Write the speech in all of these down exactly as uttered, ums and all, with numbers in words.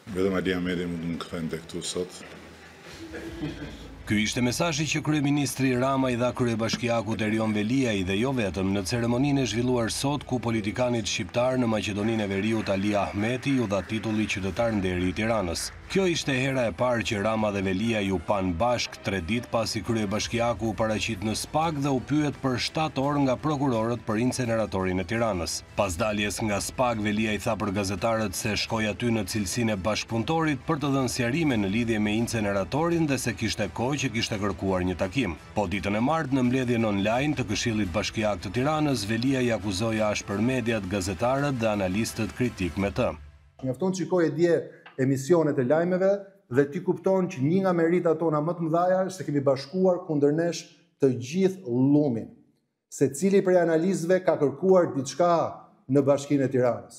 Vetëm Ali Ahmeti mund të më kthente këtu sot. Ky ishte mesazhi që kryeministri Rama i dha kryebashkiakut Erion Veliaj dhe jo vetëm në ceremoninë e zhvilluar sot ku politikanit shqiptar në Maqedoninë e Veriut Ali Ahmeti u dha titulli qytetar nderi i Tiranës. Kjo ishte hera e parë që Rama dhe Veliaj u pan bashk tre ditë pasi kryebashkiaku u paraqit në Spag dhe u pyet për shtatë orë nga prokurorët për inceneratorin e Tiranës. Pas daljes nga Spag, Veliaj tha për gazetarët se shkoi aty në cilësinë e bashkëpunëtorit për të dhënë sqarime në lidhje me inceneratorin dhe se kishte kohë që kishte kërkuar një takim. Po ditën e martë në mbledhjen online të Këshillit Bashkiak të Tiranës, Veliaj akuzoi ashpër mediat, gazetarët dhe analistët kritik me të. Mjafton të shikoj e dje emisionet e lajmeve dhe ti kupton që një nga meritat tona më të mëdha është se kemi bashkuar kundër nesh të gjithë llumin. Secili prej analistëve ka kërkuar diçka në Bashkinë e Tiranës.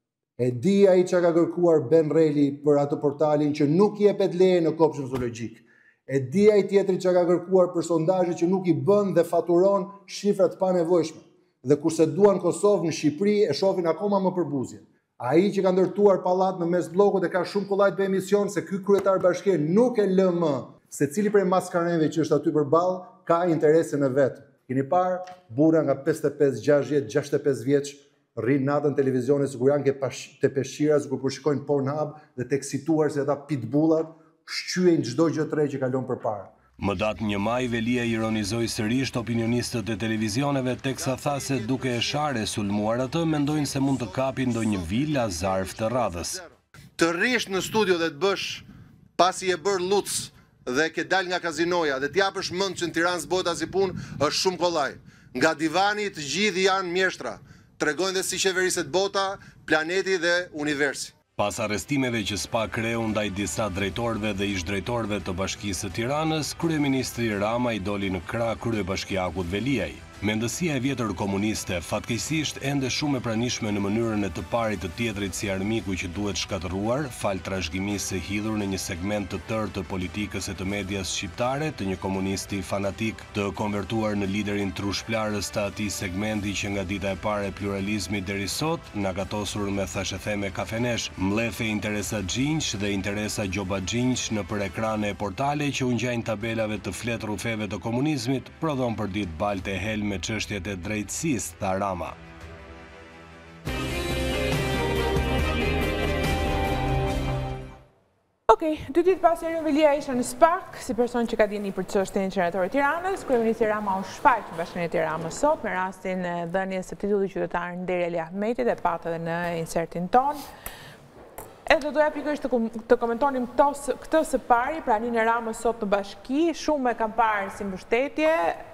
E di ai çka ka kërkuar Ben Reli për atë portalin që nuk i jepet leje në kopshtin zoologjik. E di ai tjetri çka ka kërkuar për sondazhet që nuk i bën dhe faturon shifra të panevojshme. Dhe kurse duan Kosovë në Shqipëri e shohin akoma më përbuzje. Ai që ka ndërtuar pallat në mes bllokut e ka shumë kollaj të emision se ky kryetar bashkie nuk e lë më. Secili prej maskareve që është aty përballë ka interesen e vet. Keni parë burra nga pesëdhjetë e pesë, gjashtëdhjetë, gjashtëdhjetë e pesë vjeç rrin natën televizionin sikur janë ke te peshqira, sikur po shikojnë Pornhub dhe tek situar se ata pitbullat shqyejnë çdo gjë të re që kalon përpara. Më datë një maj, Veliaj ironizoi sërish opinionistët e televizioneve teksa tha se duke e share sulmuar atë, mendojnë se mund të kapin ndonjë vila zarf të radhës. Të rrish në studio dhe të bësh pasi e bër luc dhe ke dal nga kazinoja dhe t'japësh mend që në Tiranë s'bota si punë është shumë kollaj. Nga divani të gjithë janë mjeshtra. Tregojnë dhe si qeveriset bota, planeti dhe universi. Pas arrestimeve që SPA kreu ndaj disa drejtorëve dhe ish-drejtorëve të Bashkisë së Tiranës, kryeministri Rama i doli në krah kryebashkiakut Veliaj. Mendësia e vjetër komuniste, fatkeqësisht ende shumë e pranishme në mënyrën e të parit të tjetrit si armiku që duhet shkatëruar, fal trashëgimisë së hidhur në një segment të tërë të politikës e të medias shqiptare, të një komunisti fanatik të konvertuar në liderin trushplarës të atij segmenti që nga dita e parë e pluralizmit deri sot, na gatosur me thashetheme kafenesh, mlefe interesa xhinç dhe interesa gjoba xhinç në për ekrane e portale që u ngjajnë tabelave të fletë rrufeve të komunizmit, prodhon për ditë balte e helme me çështjet e drejtësisë, tha Rama. Okej, dy ditë pas Erion Veliaj isha në Spag, si person që ka dini për çështjen e inceneratorit të Tiranës, kryeministri Rama u shfaq në Bashkinë e Tiranës sot me rastin e dhënies së titullit qytetar nderi Ali Ahmeti dhe pat edhe në insertin ton. Edhe do doja pikërisht të komentonim këtë së pari, praninë e Ramës sot në bashki, shumë e kam parë si mbështetje,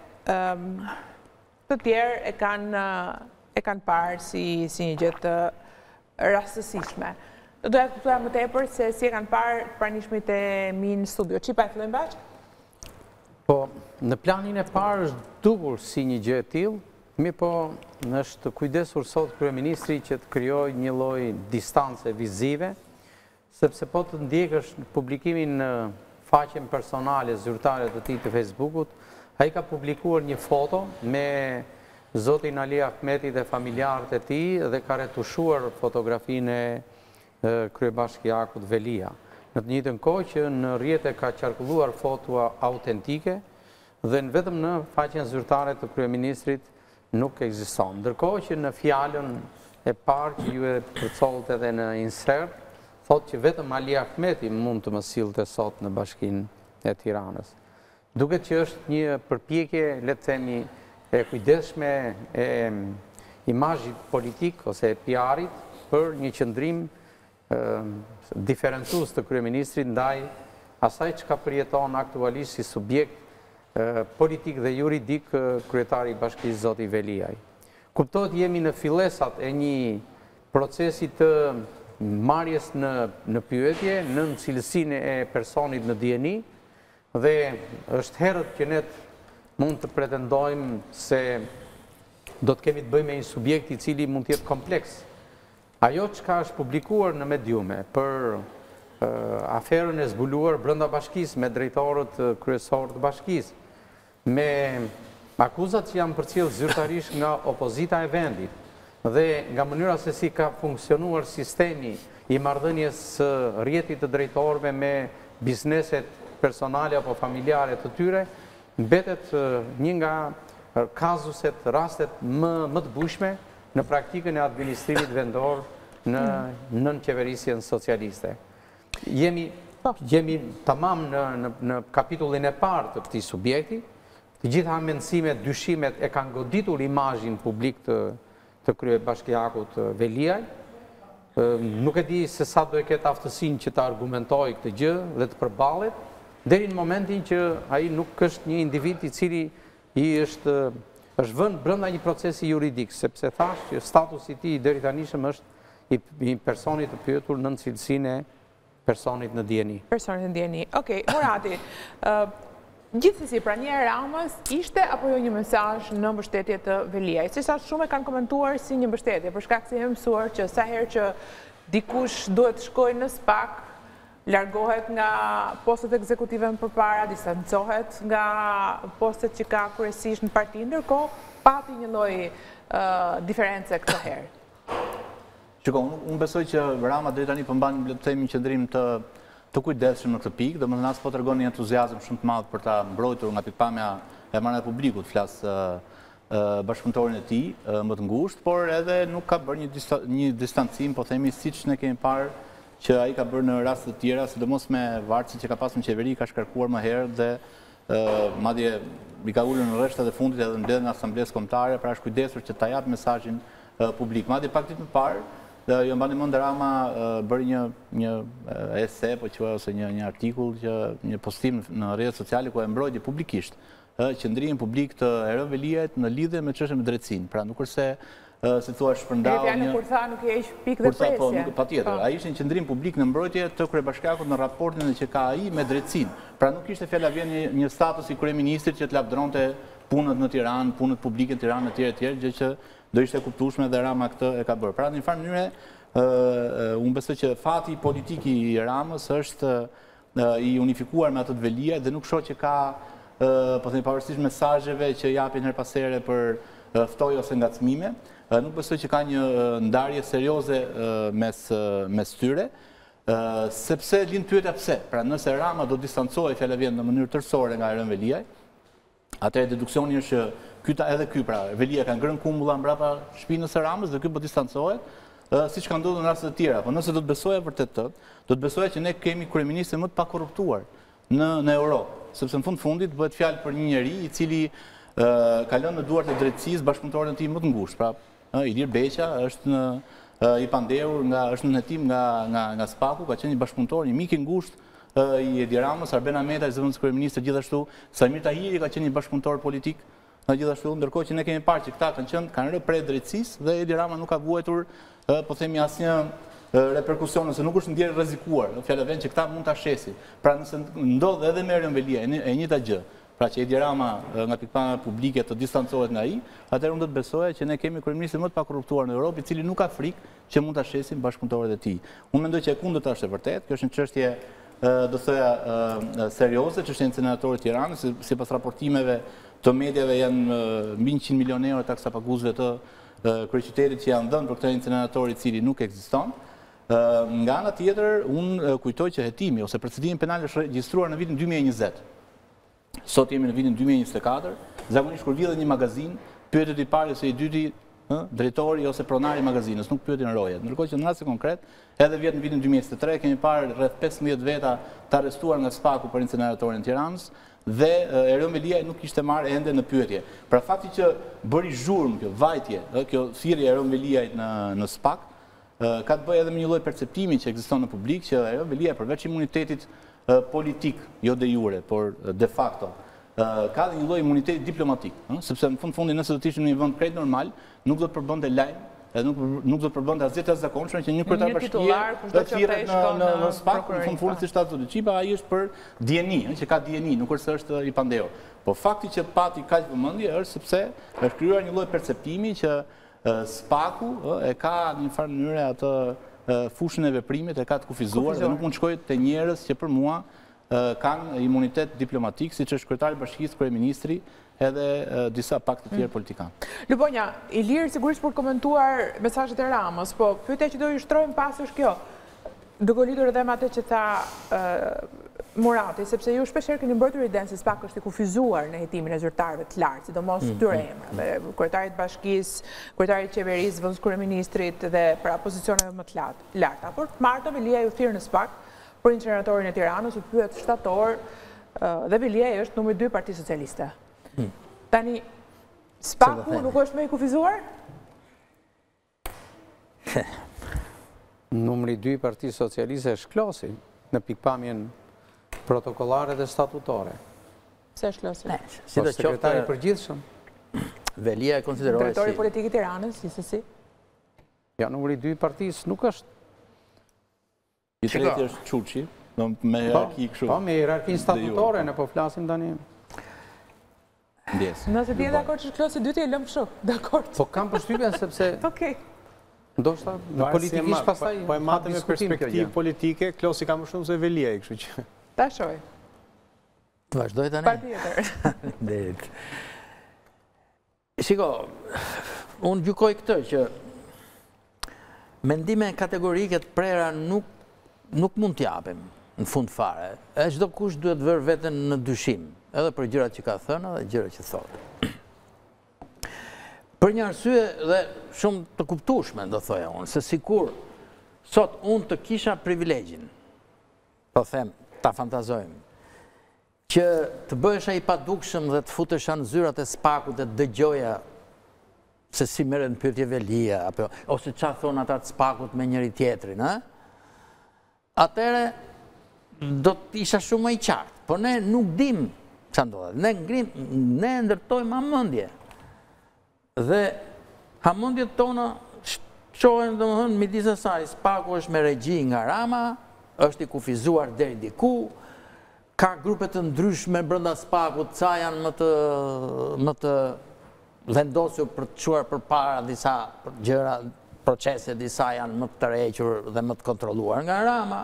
të tjerë e kanë e kanë parë si si një gjë të rastësishme. Do doja të kuptoja më tepër se si e kanë parë pranishmit e mi në studio. Çipa e fillojmë bashkë? Po, në planin e parë është dukur si një gjë e tillë, mirë po është kujdesur sot kryeministri që të krijojë një lloj distance vizive, sepse po të ndjekësh publikimin në faqen personale zyrtare të tij të Facebookut, ai ka publikuar një foto me zotin Ali Ahmeti dhe familjarët e tij dhe ka retushuar fotografinë e kryebashkiakut Velia. Në të njëjtën kohë që në rrjete ka qarkulluar fotoa autentike dhe në vetëm në faqen zyrtare të kryeministrit nuk ekziston. Ndërkohë që në fjalën e parë që ju e përcolët edhe në insert, thotë që vetëm Ali Ahmeti mund të më sillte sot në Bashkinë e Tiranës. Duket që është një përpjekje, le të themi, e kujdesshme e imazhit politik ose e P R-it për një qëndrim diferencues të kryeministrit ndaj asaj çka përjeton aktualisht si subjekt politik dhe juridik kryetari i Bashkisë zoti Veliaj. Kuptohet jemi në fillesat e një procesi të marrjes në në pyetje, në cilësinë e personit në D N I, dhe është herët që ne mund të pretendojmë se do të kemi të bëjmë me një subjekt i cili mund të jetë kompleks. Ajo çka është publikuar në mediume për aferën e zbuluar brenda bashkisë me drejtorët kryesorë të bashkisë, me akuzat që janë përcjellë zyrtarisht nga opozita e vendit, dhe nga mënyra se si ka funksionuar sistemi i marrëdhënies së rrjetit të drejtorëve me bizneset personale apo familjare të tyre, mbetet një nga kazuset, rastet më, më të bushme në praktikën e administrimit vendor në nënqeverisjen socialiste. Jemi, jemi tamam në, në, në kapitullin e parë të këtij subjekti, të gjitha mendësimet, dyshimet e kanë goditur imazhin publik të, të kryebashkiakut Veliaj. Nuk e di se sa do e ketë aftësinë që të argumentoj këtë gjë dhe të përballet, deri në momentin që ai nuk është një individ i cili i është, është vënë brenda një procesi juridik, sepse thash që statusi i tij deri tanishëm është i, i personit të pyetur në cilësinë e personit në dieni. Personit në dieni. Okej, okay, Murati, uh, gjithsesi prania e Ramës ishte apo jo një mesazh në mbështetje të Veliaj? Si sa shumë e kanë komentuar si një mbështetje, për shkak se jemi mësuar që sa herë që dikush duhet të shkojë në SPAK, largohet nga postet ekzekutive më përpara, distancohet nga postet që ka kryesisht në parti, ndërkohë pati një lloj uh, diferencë këtë herë. Shikoj, unë besoj që Rama deri tani po mban le të themi qëndrim të të kujdesshëm në këtë pikë, domethënë as po tregon një entuziazëm shumë të madh për ta mbrojtur nga pikpamja e marrë e publikut, flas bashkëpunëtorin e tij më të ngushtë, por edhe nuk ka bërë një, dista, një distancim, po themi siç ne kemi parë që ai ka bërë në raste të tjera, sidomos me varësi që ka pasur në qeveri, ka shkarkuar më herë dhe uh, madje i ka ulur në rreshtat e fundit edhe në mbledhjen e asamblesë kombëtare, pra është kujdesur që ta jap mesazhin uh, publik. Madje pak ditë më parë, dhe jo mbani mend Rama uh, bëri një një uh, ese, po quaj ose një një artikull, që një postim në rrjetet sociale ku e mbrojti publikisht uh, qendrimin publik të Erën Veliajt në lidhje me çështjen e drejtësinë. Pra nuk është se Uh, si thua shpërndau një... Kur tha nuk i heq pikë dhe presje. Po, nuk, patjetër. Ai ishte në qendrim publik në mbrojtje të kryebashkiakut në raportin që ka ai me drejtësinë. Pra nuk ishte fjala vjen një, një status i kryeministrit që të lavdronte punët në Tiranë, punët publike në Tiranë etj etj, gjë që do ishte kuptueshme dhe Rama këtë e ka bërë. Pra në një farë mënyrë, uh, unë besoj që fati politik i Ramës është uh, i unifikuar me atë të Veliajt dhe nuk shoh që ka uh, po themi pavarësisht mesazheve që japin her pas here për uh, ftoj ose ngacmime. Nuk besoj që ka një ndarje serioze mes, mes tyre, sepse lind pyetja pse. Pra nëse Rama do distancohej fjala vjen në mënyrë tërësore nga Erën Veliaj, atëherë deduksioni është që ky edhe ky pra Veliaj ka ngrënë kumbulla mbrapa shpinës së Ramës dhe ky po distancohet, siç ka ndodhur në raste të tjera. Po nëse do të besoja vërtet të, do të besoja që ne kemi kryeministrin më të pakorruptuar në në Europë, sepse në fund fundit bëhet fjalë për një njerëz i cili uh, ka lënë në duart e drejtësisë bashkëpunëtorin e tij më të ngushtë. Pra Ilir Beqa është në, uh, i pandehur, nga, është në hetim nga, nga, nga SPAK-u, ka qenë një bashkëpunëtor, një mik i ngushtë uh, i Edi Ramës, Arben Ahmeta, i zëvendës kryeministër, gjithashtu, Samir Tahiri ka qenë një bashkëpunëtor politik, uh, gjithashtu, ndërkohë që ne kemi parë që këta kanë qenë, kanë rënë prej drejtësisë dhe Edi Rama nuk ka vuajtur, uh, po themi asnjë uh, reperkusion, nëse nuk është ndjerë rrezikuar, fjala vjen që këta mund ta shesin. Pra nëse ndodh edhe me Erën Veliaj e njëjta gjë, pra që Edi Rama nga pikpamja publike të distancohet nga ai, atëherë unë do të besoja që ne kemi kryeministrin më të pakorruptuar në Europë, i cili nuk ka frikë që mund ta shesin bashkëpunëtorët e tij. Unë mendoj që e kundërta është e vërtetë, kjo është një çështje do thoya serioze, çështja e inceneratorit të Tiranës, sipas raportimeve të mediave janë mbi njëqind milionë euro taksa paguesve të kryeqytetit që janë dhënë për këtë incenerator i cili nuk ekziston. Nga ana tjetër, unë kujtoj që hetimi ose procedimi penal është regjistruar në vitin dy mijë e njëzet. Sot jemi në vitin dy mijë e njëzet e katër, zakonisht kur vjedhet një magazin, pyetet i pari ose i dyti drejtori ose pronari i magazinës, nuk pyetin rojet. Ndërkohë që në rast konkret, edhe vjet në vitin dy mijë e njëzet e tre kemi parë rreth pesëmbëdhjetë veta të arrestuar nga SPAK-u për inceneratorin e Tiranës dhe Erën Veliaj nuk ishte marrë ende në pyetje. Pra fakti që bëri zhurmë kjo vajtje, kjo thirrje e Erën Veliajt në në SPAK, ka të bëjë edhe me një lloj perceptimi që ekziston në publik që Erën Veliaj përveç imunitetit politik, jo de jure, por de facto, ka dhe një lloj imuniteti diplomatik, sepse në fund fundi nëse do të ishim në një vend krejt normal, nuk do të përbënte lajm, edhe nuk nuk do të përbënte asgjë të zakonshme që një kryetar bashkie të thirret në në në SPAK, në fund fundi si shtat zotë Çipa, ai është për dieni, që ka dieni, nuk është se është i pandehur. Po fakti që pati kaq vëmendje është sepse është krijuar një lloj perceptimi që SPAK-u e ka në një farë mënyrë atë fushën e veprimit e ka të kufizuar dhe nuk mund të shkojë te njerëz që për mua kanë imunitet diplomatik, siç është kryetari i bashkisë, kryeministri, edhe disa pak të tjerë politikanë. Lubonja, Ilir sigurisht për komentuar mesazhet e Ramës, po pyetja që do ju shtrojmë pas është kjo, duke lidhur edhe me atë që tha Murati, sepse ju shpeshherë keni bërë evidencë se SPAK është i kufizuar në hetimin e zyrtarëve të lartë, sidomos këtyre emrave, kryetarit të bashkisë, kryetarit të qeverisë, vëndës kryeministrit dhe para pozicioneve më të larta. Por Marta Velia ju thirr në SPAK për inceneratorin e Tiranës, u pyet shtator dhe Velia është numri dy Parti Socialiste. Tani SPAK-u nuk është më i kufizuar? Numri dy Parti Socialiste është Klosi në pikpamjen protokollare dhe statutare. Se është Klosi? Ne, si Po do sekretari qoftë përgjithshëm. Velia e konsiderohet Drejtori si politik i Tiranës, si se si? Ja, numri dy partisë nuk është. I treti është Çuçi, me hierarki kështu. Po, me hierarkinë statutare, ne po flasim tani. Ndjes. Nëse ti je dakord që është Klosi dyti e lëm kështu, dakord. Po kam përshtypjen sepse Okej. ndoshta në politikisht pastaj po e matë me perspektivë politike, Klosi ka më shumë se Velia, kështu që. Ta shoj. Vazhdoj tani. Patjetër. Derit. Shiko, unë gjykoj këtë që mendime kategorike të prera nuk, nuk mund t'japim në fund fare. E çdo kush duhet vërë veten në dyshim, edhe për gjërat që ka thënë dhe gjërat që thotë. Për një arsye dhe shumë të kuptueshme, do thoja unë, se sikur sot unë të kisha privilegjin, po them, ta fantazojmë, që të bëhesha i padukshëm dhe të futesha në zyrat e SPAK-ut dhe dëgjoja se si merret në pyetje Velia, apo, ose qa thonë ata të SPAK-ut me njëri tjetrin, ha? Atëre do të isha shumë më i qartë, por ne nuk dim ç'a ndodhet. Ne ngrim, ne ndërtojmë hamendje. Dhe hamendjet tona shohen domethënë midis asaj, SPAK-u është me regji nga Rama, është i kufizuar deri diku, ka grupe të ndryshme brenda SPAK-ut, ca janë më të më të vendosur për të çuar përpara disa gjëra, procese, disa janë më të tërhequr dhe më të kontrolluar nga Rama.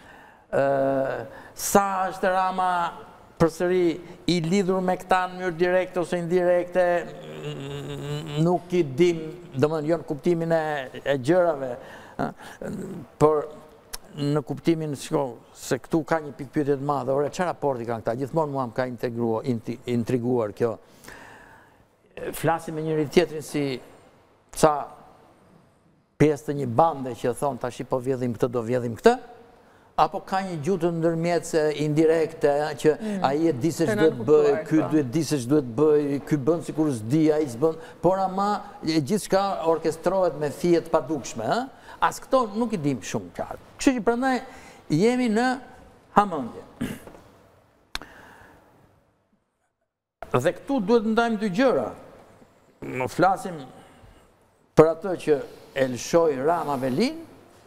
Sa është Rama përsëri i lidhur me këta në mënyrë direkte ose indirekte, nuk i dim, domethënë jo në kuptimin e gjërave, por në kuptimin se këtu ka një pikë pyetje të madhe. Ore, çfarë raporti kanë këta? Gjithmonë mua më ka intriguar kjo. Flasim me njëri tjetrin si ca pjesë të një bande që thonë tash po vjedhim këtë, do vjedhim këtë, apo ka një gjutë ndërmjetëse indirekte që ai e di se ç'duhet bëj, ky duhet di se ç'duhet bëj, ky bën sikur s'di, ai s'bën, por ama gjithçka orkestrohet me fije të padukshme, ë? As këto nuk i dim shumë qartë. Kështu që prandaj jemi në hamendje. Dhe këtu duhet ndajmë dy gjëra. Në flasim për atë që e lëshoi Rama Velin.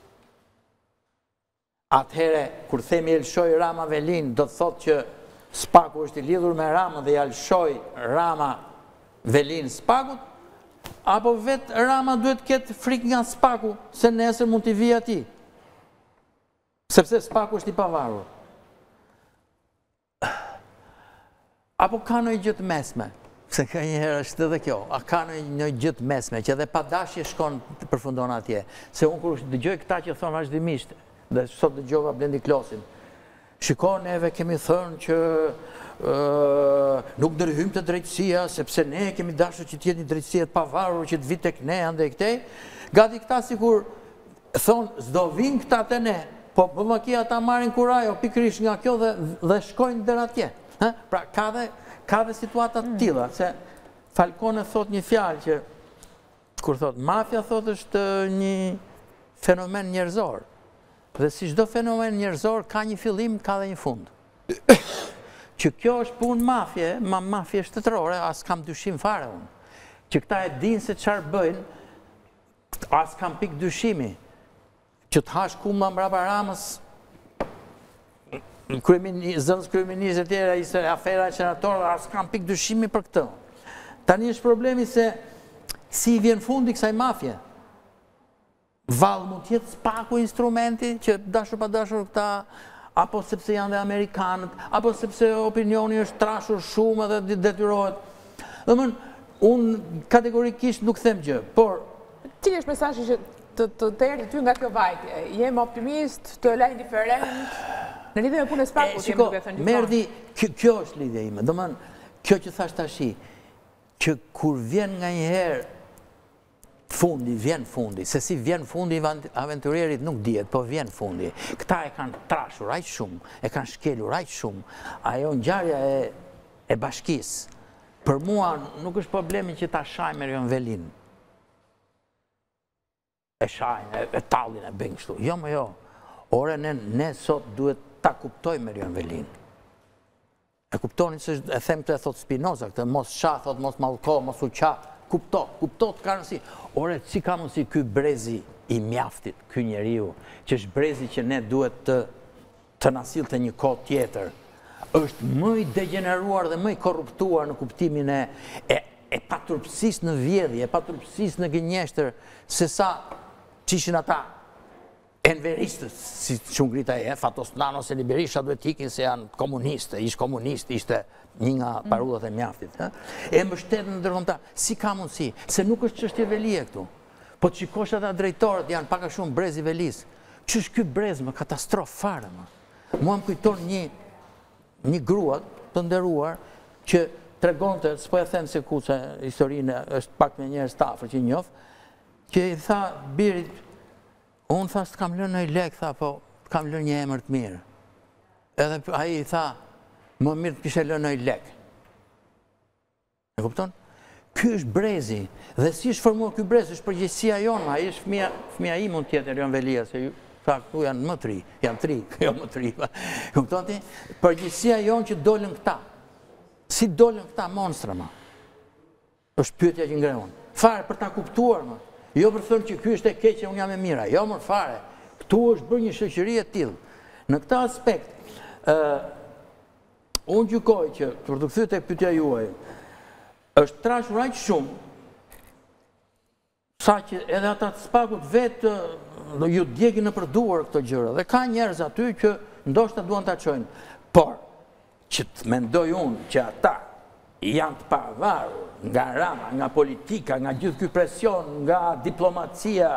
Atëhere, kur themi e lëshoi Rama Velin, do të thotë që SPAK-u është i lidhur me Rama dhe ja lëshoi Rama Velin SPAK-ut, apo vetë Rama duhet ketë frikë nga SPAK-u, se nesër mund t'i vijë atij. Sepse SPAK-u është i pavarur. Apo ka në gjë të mesme, se ka njëherë është edhe kjo, a ka në gjë të mesme, që edhe pa dashje shkon të përfundon atje. Se unë kur dëgjoj këta që thonë vazhdimisht, dhe sot dëgjova Blendi Klosin, shikon, neve kemi thënë që nuk ndërhyjmë të drejtësia, sepse ne kemi dashur që t'jetë një drejtësia të pavarur, që t'vit tek ne, ande e këtej, gati këta sikur thonë, s'do vinë këta të ne, po më kia ta marrin kurajo, pikrish nga kjo dhe shkojnë deri atje. Pra, ka dhe situatat të tilla, se Falcone thot një fjalë që, kur thot, mafia thot është një fenomen njerëzor, dhe si çdo fenomen njerëzor, ka një fillim, ka dhe një fund. Që kjo është punë mafje, ma mafje shtetërore, as kam dyshim fare unë. Që këta e dinë se çfarë bëjnë, as kam pik dyshimi. Që të hash kumba mbrapa Ramës, zënës kryeministër e tjera, ishte afera e senatorëve, as kam pik dyshimi për këtë. Tani është problemi se si i vjen fundi kësaj mafje. Vallë mund tjetë SPAK-u instrumenti që dashur pa dashur këta, apo sepse janë dhe Amerikanët, apo sepse opinioni është trashur shumë dhe detyrohet. Dhe më, unë kategorikisht nuk them gjë, por... Cili është mesazhi që të të erdhi ty nga kjo vajtje? Jem optimist, të la indiferent, në lidhje me punën e Spakut, jem duke thënë gjithmonë. Merdi, kjo është lidhja ime, do më, kjo që thash tashi, që kur vjen nga njëherë fundi, vjen fundi, se si vjen fundi aventurierit nuk dihet, po vjen fundi. Këta e kanë trashur aq shumë, e kanë shkelur aq shumë, ajo ngjarja e, e bashkisë. Për mua nuk është problemi që ta shaj Merion Velin. E shajnë, e, e tallin e bëjnë kështu. Jo, më jo. Ore, ne, ne sot duhet ta kuptojmë Merion Velin. E kuptoni që e them të e thot Spinoza, këtë mos qa, thot mos malko, mos u qa, kupto, kupto të ka nësi. Ore, si ka mësi ky brezi i mjaftit, ky njeriu, që është brezi që ne duhet të, të nasil të një kohë tjetër, është më i degeneruar dhe më i korruptuar në kuptimin e, e, e paturpsis në vjedhje, e paturpsis në gënjeshtër, se sa që ishin ata enveristës, si që ngrita e, Fatosnano se Berisha duhet ikin se janë komuniste, ish komunist, ishte një nga parullat e mjaftit. E mbështetën në ndërkombëtar, si ka mundësi, se nuk është çështje velie këtu. Po të shikosh ata drejtorët janë pak a shumë brezi velis. Që është ky brez më katastrofë fare më. Mua më kujton një një grua të nderuar që tregonte, s'po e them se ku se historinë është pak me njerëz të afër që njoh, që i tha birit, unë tha, s'kam lënë në i lek, tha, po, kam lënë një emër të mirë. Edhe aji i tha, më mirë të kishe lënë në i lek. E kupton? Ky është brezi, dhe si është formuar ky brez, është përgjegjësia jonë, aji është fëmia, fëmia im mund tjetër, Merion Velia, se ju, tha, këtu janë më tri, janë tri, jo më tri. Kupton ti? Përgjegjësia jonë që dolën këta. Si dolën këta monstra, ma? është pyetja që ngreun. Fare për ta kuptuar, ma. Jo për thënë që ky është e keqe, unë jam e mira. Jo më fare. Këtu është bërë një shoqëri e tillë. Në këtë aspekt, unë gjykoj që, për të kthyer tek pyetja juaj, është trashur aq shumë, sa që edhe ata të Spakut vetë ju djegin në përduar këto gjëra. Dhe ka njerëz aty që ndoshta duan ta çojnë. Por, që të mendoj unë që ata janë të pavarur nga Rama, nga politika, nga gjithë ky presion, nga diplomacia,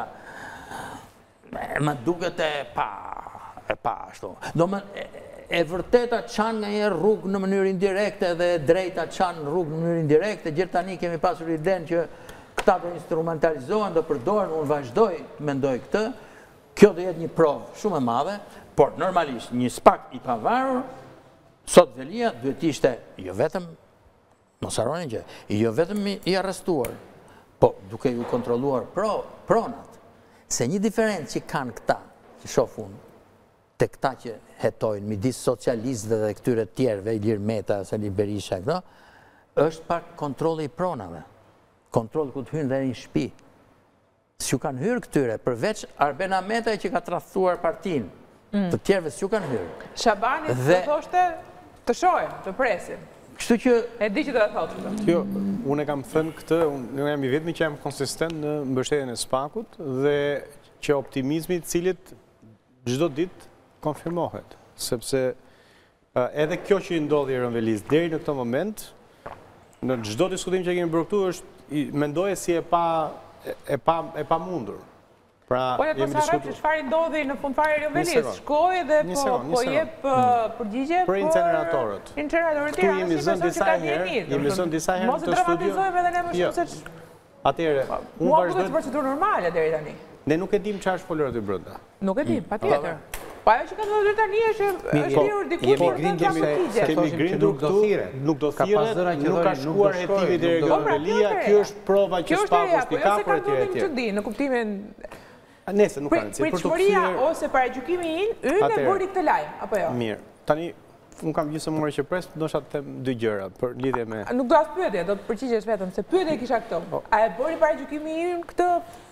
më duket e pa, e pa ashtu. Do më, e, e vërteta çan nga një rrugë në mënyrë indirekte dhe e drejta çan në rrugë në mënyrë indirekte. Gjithë tani kemi pasur idenë që këta do instrumentalizohen, do përdoren, unë vazhdoj të mendoj këtë. Kjo do jetë një provë shumë e madhe, por normalisht një Spak i pavarur, sot Velia duhet ishte jo vetëm, mos harroni gjë, jo vetëm i arrestuar, po duke ju kontrolluar pro, pronat. Se një diferencë që kanë këta, që shoh unë, te këta që hetojnë, midis socialistëve dhe këtyre tjerëve, Ilir Meta, Sali Berisha, këto, është pak kontrolli i pronave. Kontrolli ku të hynë dhe një shtëpi. S'ju kanë hyrë këtyre, përveç Arben Ahmetaj që ka tradhtuar partinë, të tjerëve s'ju kanë hyrë. Shabani të thoshte të shohim, të presim. Kështu që... E di që do të thotë këtë. Jo, unë e kam thënë këtë, unë jam i vetmi që jam konsistent në mbështetjen e Spakut dhe që optimizmi i cilit çdo ditë konfirmohet, sepse edhe kjo që i ndodhi Rënvelis deri në këtë moment, në çdo diskutim që kemi bërë këtu është mendoje si e pa e pa e pamundur. Pra, po e pas harrojmë që çfarë ndodhi në fund fare Rënvelis, shkoi dhe po po jep përgjigje për inceneratorët. Inceneratorët Këtu jemi zënë disa herë, jemi zënë disa herë në studio. Mos e dramatizojmë edhe ne më shumë se atëherë, unë vazhdoj të procedurë normale deri tani. Ne nuk e dim çfarë është folur aty brenda. Nuk e dim, patjetër. Po ajo që ka ndodhur tani është është lirë dikush për të dramatikë. Kemi grindur këtu, nuk do thirret, nuk ka shkuar hetimi deri nga Velia, kjo është prova që Spaku është i kapur etj etj. Në kuptimin Nese nuk kanë si për të kthyer ose paragjykimi ynë, ynë e bëri këtë lajm apo jo? Mirë. Tani unë kam gjithsesi morë që pres, ndoshta të them dy gjëra për lidhje me. Nuk do as pyetje, do të përgjigjesh vetëm se pyetja kisha këto. A e bëri paragjykimi ynë këtë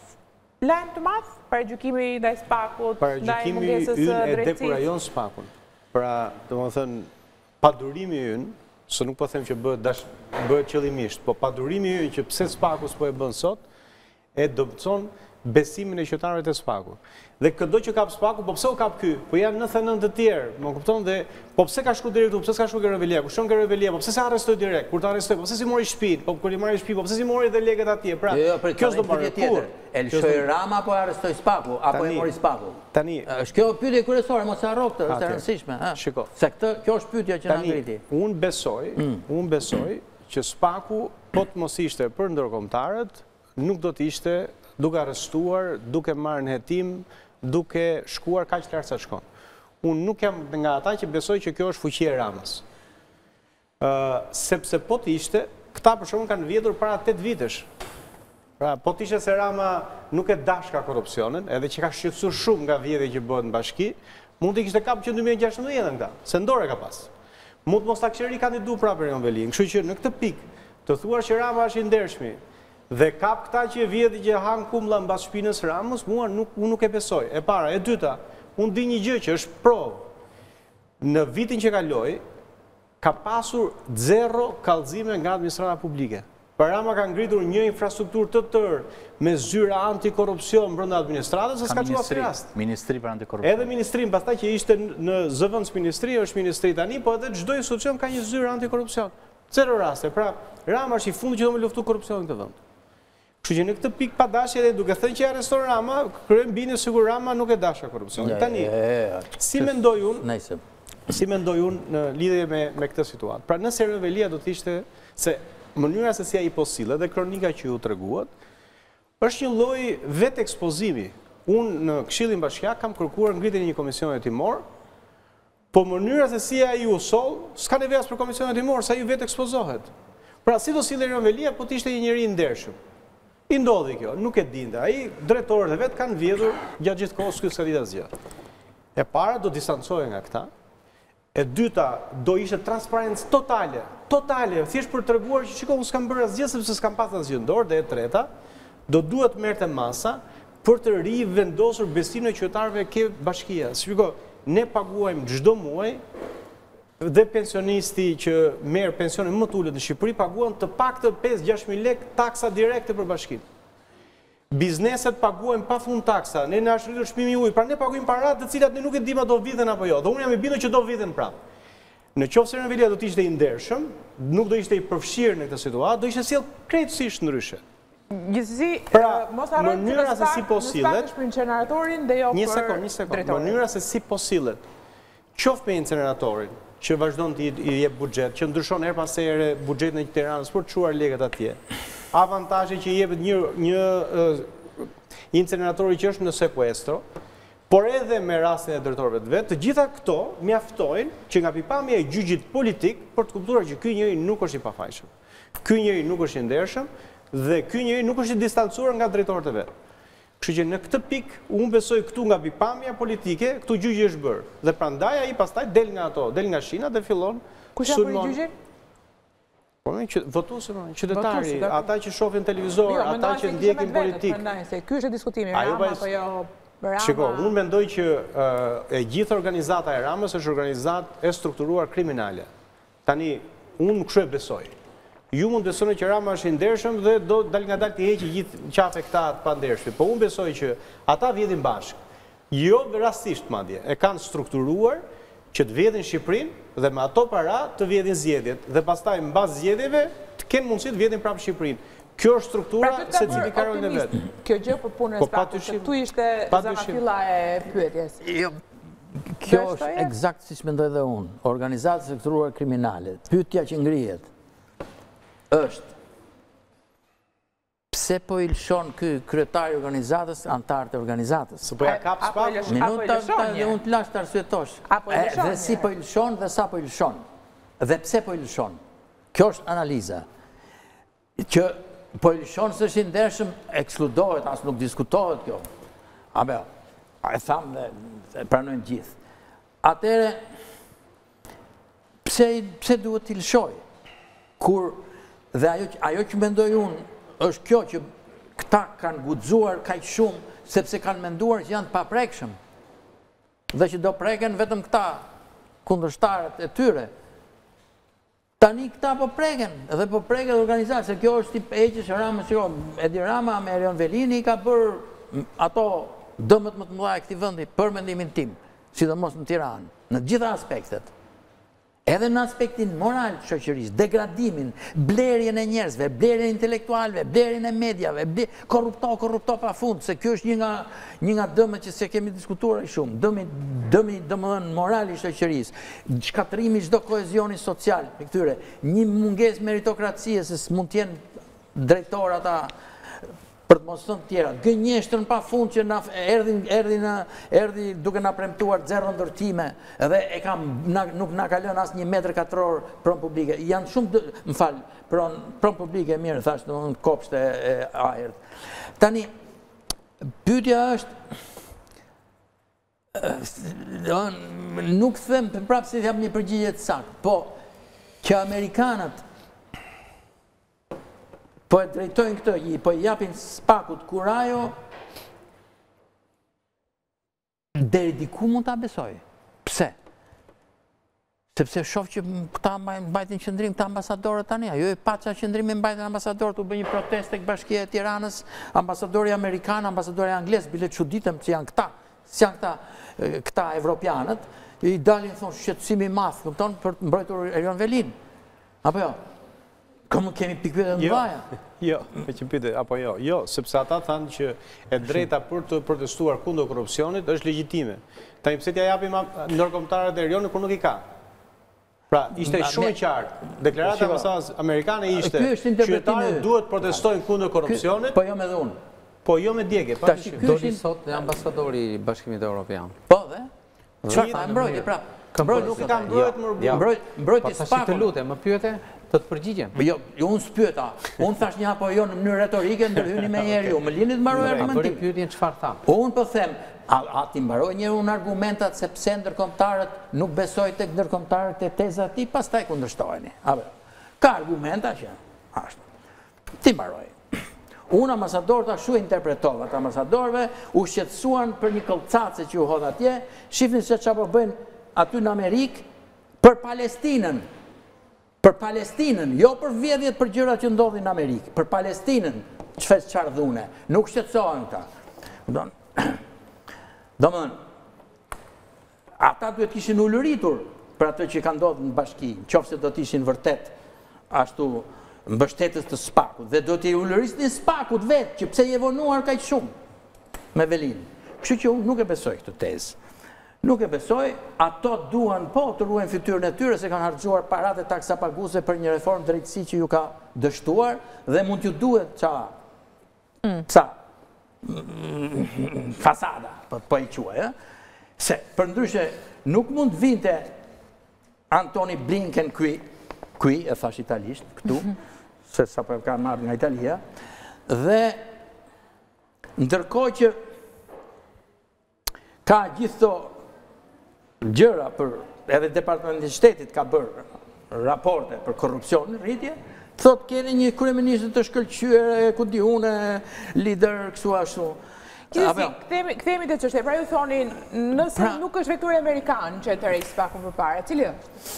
lajm të madh? Paragjykimi ndaj Spakut, ndaj mungesës së drejtësisë? Paragjykimi ynë e depurajon Spakun. Pra, domethënë, padurimi ynë, se nuk po them që bëhet dash bëhet qëllimisht, po padurimi ynë që pse Spaku s'po e bën sot, e dobëson besimin e qytetarëve të Spaku. Dhe këdo që kap Spaku, po pse u kap ky? Po janë njëzet e nëntë të tjerë, më kupton, dhe po pse ka shku direkt, po pse s'ka shku ke Revelia, ku shon ke Revelia, po pse s'e arrestoi direkt, kur ta arrestoi, po pse si mori shtëpinë, po kur i marri shtëpi, po pse si mori dhe legët atje. Pra, kjo s'do bëre tjetër. E lëshoi Rama apo e arrestoi Spaku, apo e mori Spaku? Tani, është kjo pyetje kryesore, mos e harro këtë, është e rëndësishme, ha. Shiko. Se këtë, kjo është pyetja që na ngriti. Unë besoj, unë besoj që Spaku, po të mos ishte për ndërkombëtarët, nuk do të ishte duke arrestuar, duke marrë në hetim, duke shkuar kaq lart sa shkon. Unë nuk jam nga ata që besoj që kjo është fuqia e Ramës. Uh, sepse po të ishte, këta për shkakun kanë vjedhur para tetë vitesh. Pra, po të ishte se Rama nuk e dashka korrupsionin, edhe që ka shqetësuar shumë nga vjedhja që bëhet në bashki, mund të kishte kapur që në dy mijë e gjashtëdhjetë këta, se ndore ka pas. Mund të mos ta kishte rikandidu prapë Erion Velin. Kështu që në këtë pikë, të thuar që Rama është i ndershmi, dhe kap këta që vjedhi që han kumlla mbas shpinës Ramës, mua nuk, unë nuk e besoj. E para, e dyta, unë di një gjë që është provë. Në vitin që kaloi, ka pasur zero kallëzime nga administrata publike. Për Rama ka ngritur një infrastrukturë të tërë me zyra antikorrupsion brenda administratës, s'ka çuar asnjë rast. Ministri për antikorrupsion. Edhe ministrin, pastaj që ishte në zëvendës ministri, është ministri tani, po edhe çdo institucion ka një zyrë antikorrupsion. Zero raste. Pra, Rama është i fundit që do të luftojë korrupsionin në këtë vend. Kështu që në këtë pikë pa dashje dhe duke thënë që e arreston Rama, kryem bini sigur Rama nuk e dasha korrupsionin. Tani, si mendoj unë, si mendoj unë në lidhje me, me këtë situatë. Pra nëse Revelia do të ishte se mënyra se si ai po sillet dhe kronika që ju treguat, është një lloj vetë ekspozimi. Unë në Këshillin Bashkiak kam kërkuar ngritjen e një komisioni hetimor, po mënyra se si ai u sol, s'ka nevojë as për komisionin hetimor, sa ai vetë ekspozohet. Pra si do sillet Revelia po të ishte një njeri i ndershëm. I ndodhi kjo, nuk e dinte. Ai drejtorët e vet kanë vjedhur gjatë gjithë kohës që s'ka ditë asgjë. E para do distancohej nga këta. E dyta do ishte transparencë totale, totale, thjesht për treguar që shikoj unë s'kam bërë asgjë sepse s'kam pasur asgjë në dorë. Dhe e treta, do duhet merrte masa për të rivendosur besimin e qytetarëve ke bashkia. Shikoj, ne paguajmë çdo muaj dhe pensionisti që merr pensionin më të ulët në Shqipëri paguan të paktën pesë gjashtë mijë lekë taksa direkte për bashkinë. Bizneset paguajnë pafund taksa, ne na është rritur çmimi i ujit, pra ne paguajmë para të cilat ne nuk e dimë do viten apo jo. Dhe unë jam i bindur që do viten prapë. Në qoftë se Revelia do të ishte i ndershëm, nuk do ishte i përfshirë në këtë situatë, do ishte sjell krejtësisht ndryshe. Gjithsesi, pra, mos harroni mënyra se si po sillet, për inceneratorin dhe jo për një sekond, një sekond. Mënyra se si po sillet, qoftë me inceneratorin, që vazhdon të i jep buxhet, që ndryshon her pas here buxhetin e Tiranës për të çuar lekët atje. Avantazhe që i jepet një një uh, inceneratori që është në sekuestro, por edhe me rastin e drejtorëve të vet, të gjitha këto mjaftojnë që nga pikpamja e gjyqit politik për të kuptuar që ky njeri nuk është i pafajshëm. Ky njeri nuk është i ndershëm dhe ky njeri nuk është i distancuar nga drejtorët e vet. Kështu që në këtë pikë, unë besoj këtu nga pikpamja politike, këtu gjyqi është bërë. Dhe prandaj ai pastaj del nga ato, del nga shina dhe fillon kush apo gjyqi? Po ne që votuesi, qytetari, ata që shohin televizor, ata që ndjekin politik. Prandaj se ky është diskutimi, Rama apo jo Rama. Shiko, unë mendoj që e gjithë organizata e Ramës është organizatë e strukturuar kriminale. Tani unë kështu e besoj. Ju mund besoni që Rama është i ndershëm dhe do dal nga dal të heqë gjithë qafe këta të pandershme. Po unë besoj që ata vjedhin bashkë. Jo rastisht madje, e kanë strukturuar që të vjedhin Shqipërinë dhe me ato para të vjedhin zgjedhjet dhe pastaj mbas zgjedhjeve të kenë mundësi të vjedhin prapë Shqipërinë. Kjo është struktura se cili ka rolin e vet. Kjo gjë për punën e Spakut, këtu ishte zanafilla e pyetjes. Kjo është eksakt siç mendoj dhe unë. Organizatë strukturuar kriminale. Pyetja që ngrihet është pse po i lëshon ky kryetari i organizatës antarët e organizatës? Se po ja kap Spaku. Minuta dhe unë të lash të arsyetosh. Dhe si po i lëshon dhe sa po i lëshon. Dhe pse po i lëshon. Kjo është analiza. Që po i lëshon se është i ndershëm, ekskludohet, as nuk diskutohet kjo. Abe, e thamë dhe pranojnë gjithë. Atere, pse duhet t'i lëshoj? Kur dhe ajo që mendoj unë është kjo që këta kanë guxuar kaq shumë sepse kanë menduar që janë të paprekshëm dhe që do preken vetëm këta kundërshtarët e tyre. Tani këta po preken dhe po preken organizatë, se kjo është tip heqjes e Ramës, jo, Edi Rama me Erion Velini ka bërë ato dëmët më të mëdha e këtij vendi për mendimin tim, sidomos në Tiranë, në gjitha aspektet. Edhe në aspektin moral të shoqërisë, degradimin, blerjen e njerëzve, blerjen e intelektualëve, blerjen e mediave, korrupto, korrupto pafund, se kjo është një nga një nga dëmet që se kemi diskutuar shumë, dëmi dëmi domethënë moral i shoqërisë, shkatërrimi i çdo kohezioni social me këtyre, një mungesë meritokracie se s'mund të jenë drejtor ata për të mos thënë tjera, gënjeshtën pa fund që erdi duke na premtuar zero ndërtime edhe e kam, nuk na ka lënë as një metër katror pronë publike. Janë shumë, më falë, pronë publike e mirë, thashtë në në kopshte e ajert. Tani, pyetja është, nuk them, prapë se jam një përgjigje të saktë, po që Amerikanët po e drejtojnë këtë, po i japin spakut kurajo, deri diku mund ta besoj. Pse? Sepse shoh që këta mbajtin qëndrim këta ambasadorët tani, ajo e paça qëndrimi mbajtin ambasadorët, u bë një protestë tek Bashkia e Tiranës, ambasadori amerikan, ambasadori anglez, bile çuditem që janë këta, si janë këta, këta evropianët, i dalin thonë shqetësimi i madh, kupton, për të mbrojtur Erion Velin. Apo jo? Këmë kemi pikpyetje të mëdha? Jo, me që pyte, apo jo, jo, sepse ata thanë që e drejta për të protestuar kundër korrupsionit është legjitime. Tani pse t'ja japim ndërkombëtarët e Erionit kur nuk i ka? Pra, ishte shumë i qartë. Deklarata e ambasadës amerikane ishte qytetarët duhet protestojnë kundër korrupsionit. Po jo me dhunë. Po jo me djegje. Doli sot e ambasadori i Bashkimit Evropian. Po dhe? Çfarë tha mbrojtje prapë? Mbrojtje nuk i ka mbrojtë më mbrojtje. Mbrojtje spaku. Të lutem, më pyete? Të të përgjigjem. Jo, unë s'pyeta. Unë thash një apo jo në mënyrë retorike, ndërhyni me njeri ju. Më lini të mbaroj argumentim. A bëri pyetjen çfarë tha? Unë po them, a ti mbaroj një unë argumentat se pse ndërkombëtarët nuk besojnë tek ndërkombëtarët e tezat ti, pastaj kundërshtoheni. Apo. Ka argumenta që ashtu. Ti mbaroj. Unë ambasadorët ashtu interpretova, të ambasadorëve u shqetësuan për një këllcace që u hodh atje, shifnin se çfarë bëjnë aty në Amerikë për Palestinën. Për Palestinën, jo për vjedhjet për gjërat që ndodhin në Amerikë, për Palestinën, çfarë çfarë dhune, nuk shqetësohen këta. Domthon, ata duhet kishin ulëritur për atë që ka ndodhur në bashki, nëse do të ishin vërtet ashtu mbështetës të spakut, dhe do t'i ulërisnin spakut vetë, që pse i vonuar kaq shumë me Velin. Kështu që unë nuk e besoj këtë tezë. Nuk e besoj, ato duan po të ruajnë fytyrën e tyre se kanë harxuar paratë e taksapaguese për një reformë drejtësi që ju ka dështuar dhe mund t'ju duhet ça ça fasada, po i quaj, se përndryshe nuk mund vinte Antony Blinken qui, qui e thash italisht, këtu, se sapo ka marrë nga Italia, dhe ndërkohë që ka gjithë gjëra për edhe Departamenti i Shtetit ka bërë raporte për korrupsion në rritje, thot keni një kryeministër të shkëlqyer, ku di unë, lider kështu ashtu. Gjithsesi, kthehemi te çështja. Pra ju thoni, nëse nuk është vekturi amerikan që tërheq spakun përpara, cili është?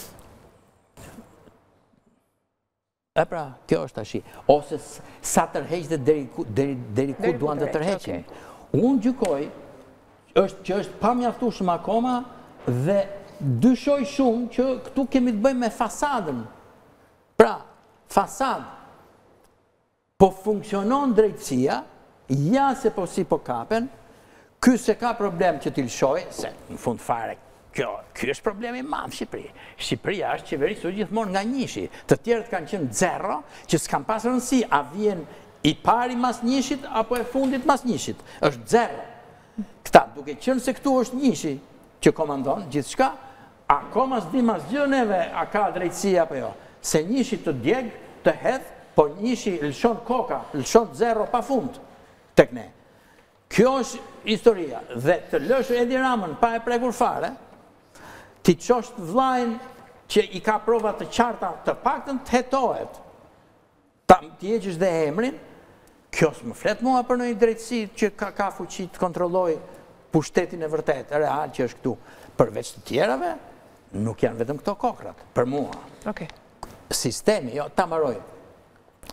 E pra, kjo është tash. Ose sa tërheq dhe deri ku deri ku duan të tërheqin. Unë gjykoj është që është pamjaftueshëm akoma dhe dyshoj shumë që këtu kemi të bëjmë me fasadën. Pra, fasadë. Po funksionon drejtësia, ja se po si po kapen, ky se ka problem që t'i lëshoj, se në fund fare, kjo, ky është problemi i madh në Shqipëri. Shqipëria është qeverisur gjithmonë nga njëshi. Të tjerët kanë qenë zero, që s'kan pas rëndësi, a vjen i pari mas njëshit, apo e fundit mas njëshit. Është zero. Këta, duke qenë se këtu është njëshi që komandon gjithë shka, akoma s'di mas gjë neve a ka drejtësia apo jo. Se njëshi të djeg, të hedh, po njëshi lëshon koka, lëshon zero pa fund tek ne. Kjo është historia. Dhe të lësh Edi Ramën pa e prekur fare, ti qosh të vllajën që i ka prova të qarta, të paktën të hetohet, ti heqësh dhe emrin, kjo s'më flet mua për një drejtësi që ka, ka fuqi të kontrolloj pushtetin e vërtet, real që është këtu. Përveç të tjerave, nuk janë vetëm këto kokrat, për mua. Okay. Sistemi, jo, ta maroj.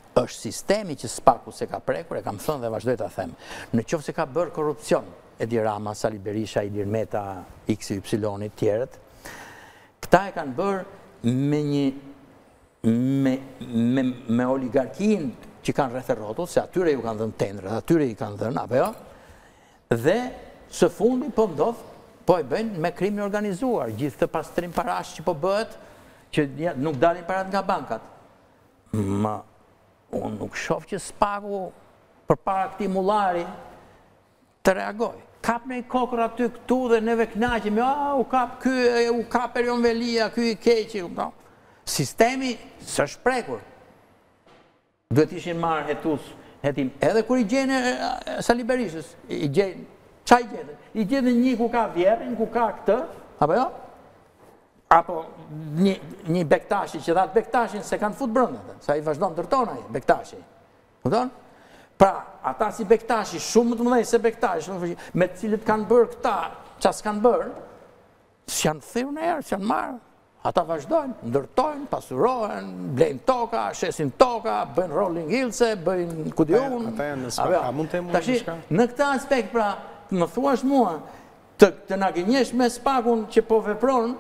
është sistemi që Spaku se ka prekur, e kam thënë dhe vazhdoj të them. Në qoftë se ka bërë korrupsion, Edi Rama, Sali Berisha, Ilir Meta, X Y Y tjerët, këta e kanë bërë me një me, me, me oligarkin që kanë rreth e rrotull, se atyre ju kanë dhënë tendrat, atyre i kanë dhënë, apo jo? Dhe së fundi po ndodh, po e bëjnë me krimi organizuar, gjithë të pastrim parash që po bëhet, që nuk dalin parat nga bankat. Ma, unë nuk shoh që Spaku për para këtij mullari të reagoj. Kap në i kokër aty këtu dhe neve knaqemi, a, u kap ky, u kap Erion Velia, ky i keqi, no. Sistemi së shprekur. Duhet ishin marrë hetus, hetim. Edhe kur i gjenë Sali Berishës, i gjenë, qa i gjenë? I gjenë një ku ka vjerin, ku ka këtë, apo jo? Apo një, një bektashi që dhatë bektashin se kanë fut brënda, sa i vazhdojnë dërtona i bektashi. Mëton? Pra, ata si bektashi, shumë të mëdhej se bektashi, me të cilët kanë bërë këta, qas kanë bërë, s'janë thyrë në erë, s'janë marë. Ata vazhdojnë, ndërtojnë, pasurohen, blejnë toka, shesin toka, bëjnë rolling hillse, bëjnë kudion. Ata janë në Spaku, a mund të mund Tashi, në këta aspekt, pra, më thuash mua, të, të na gënjesh me Spakun që po vepron,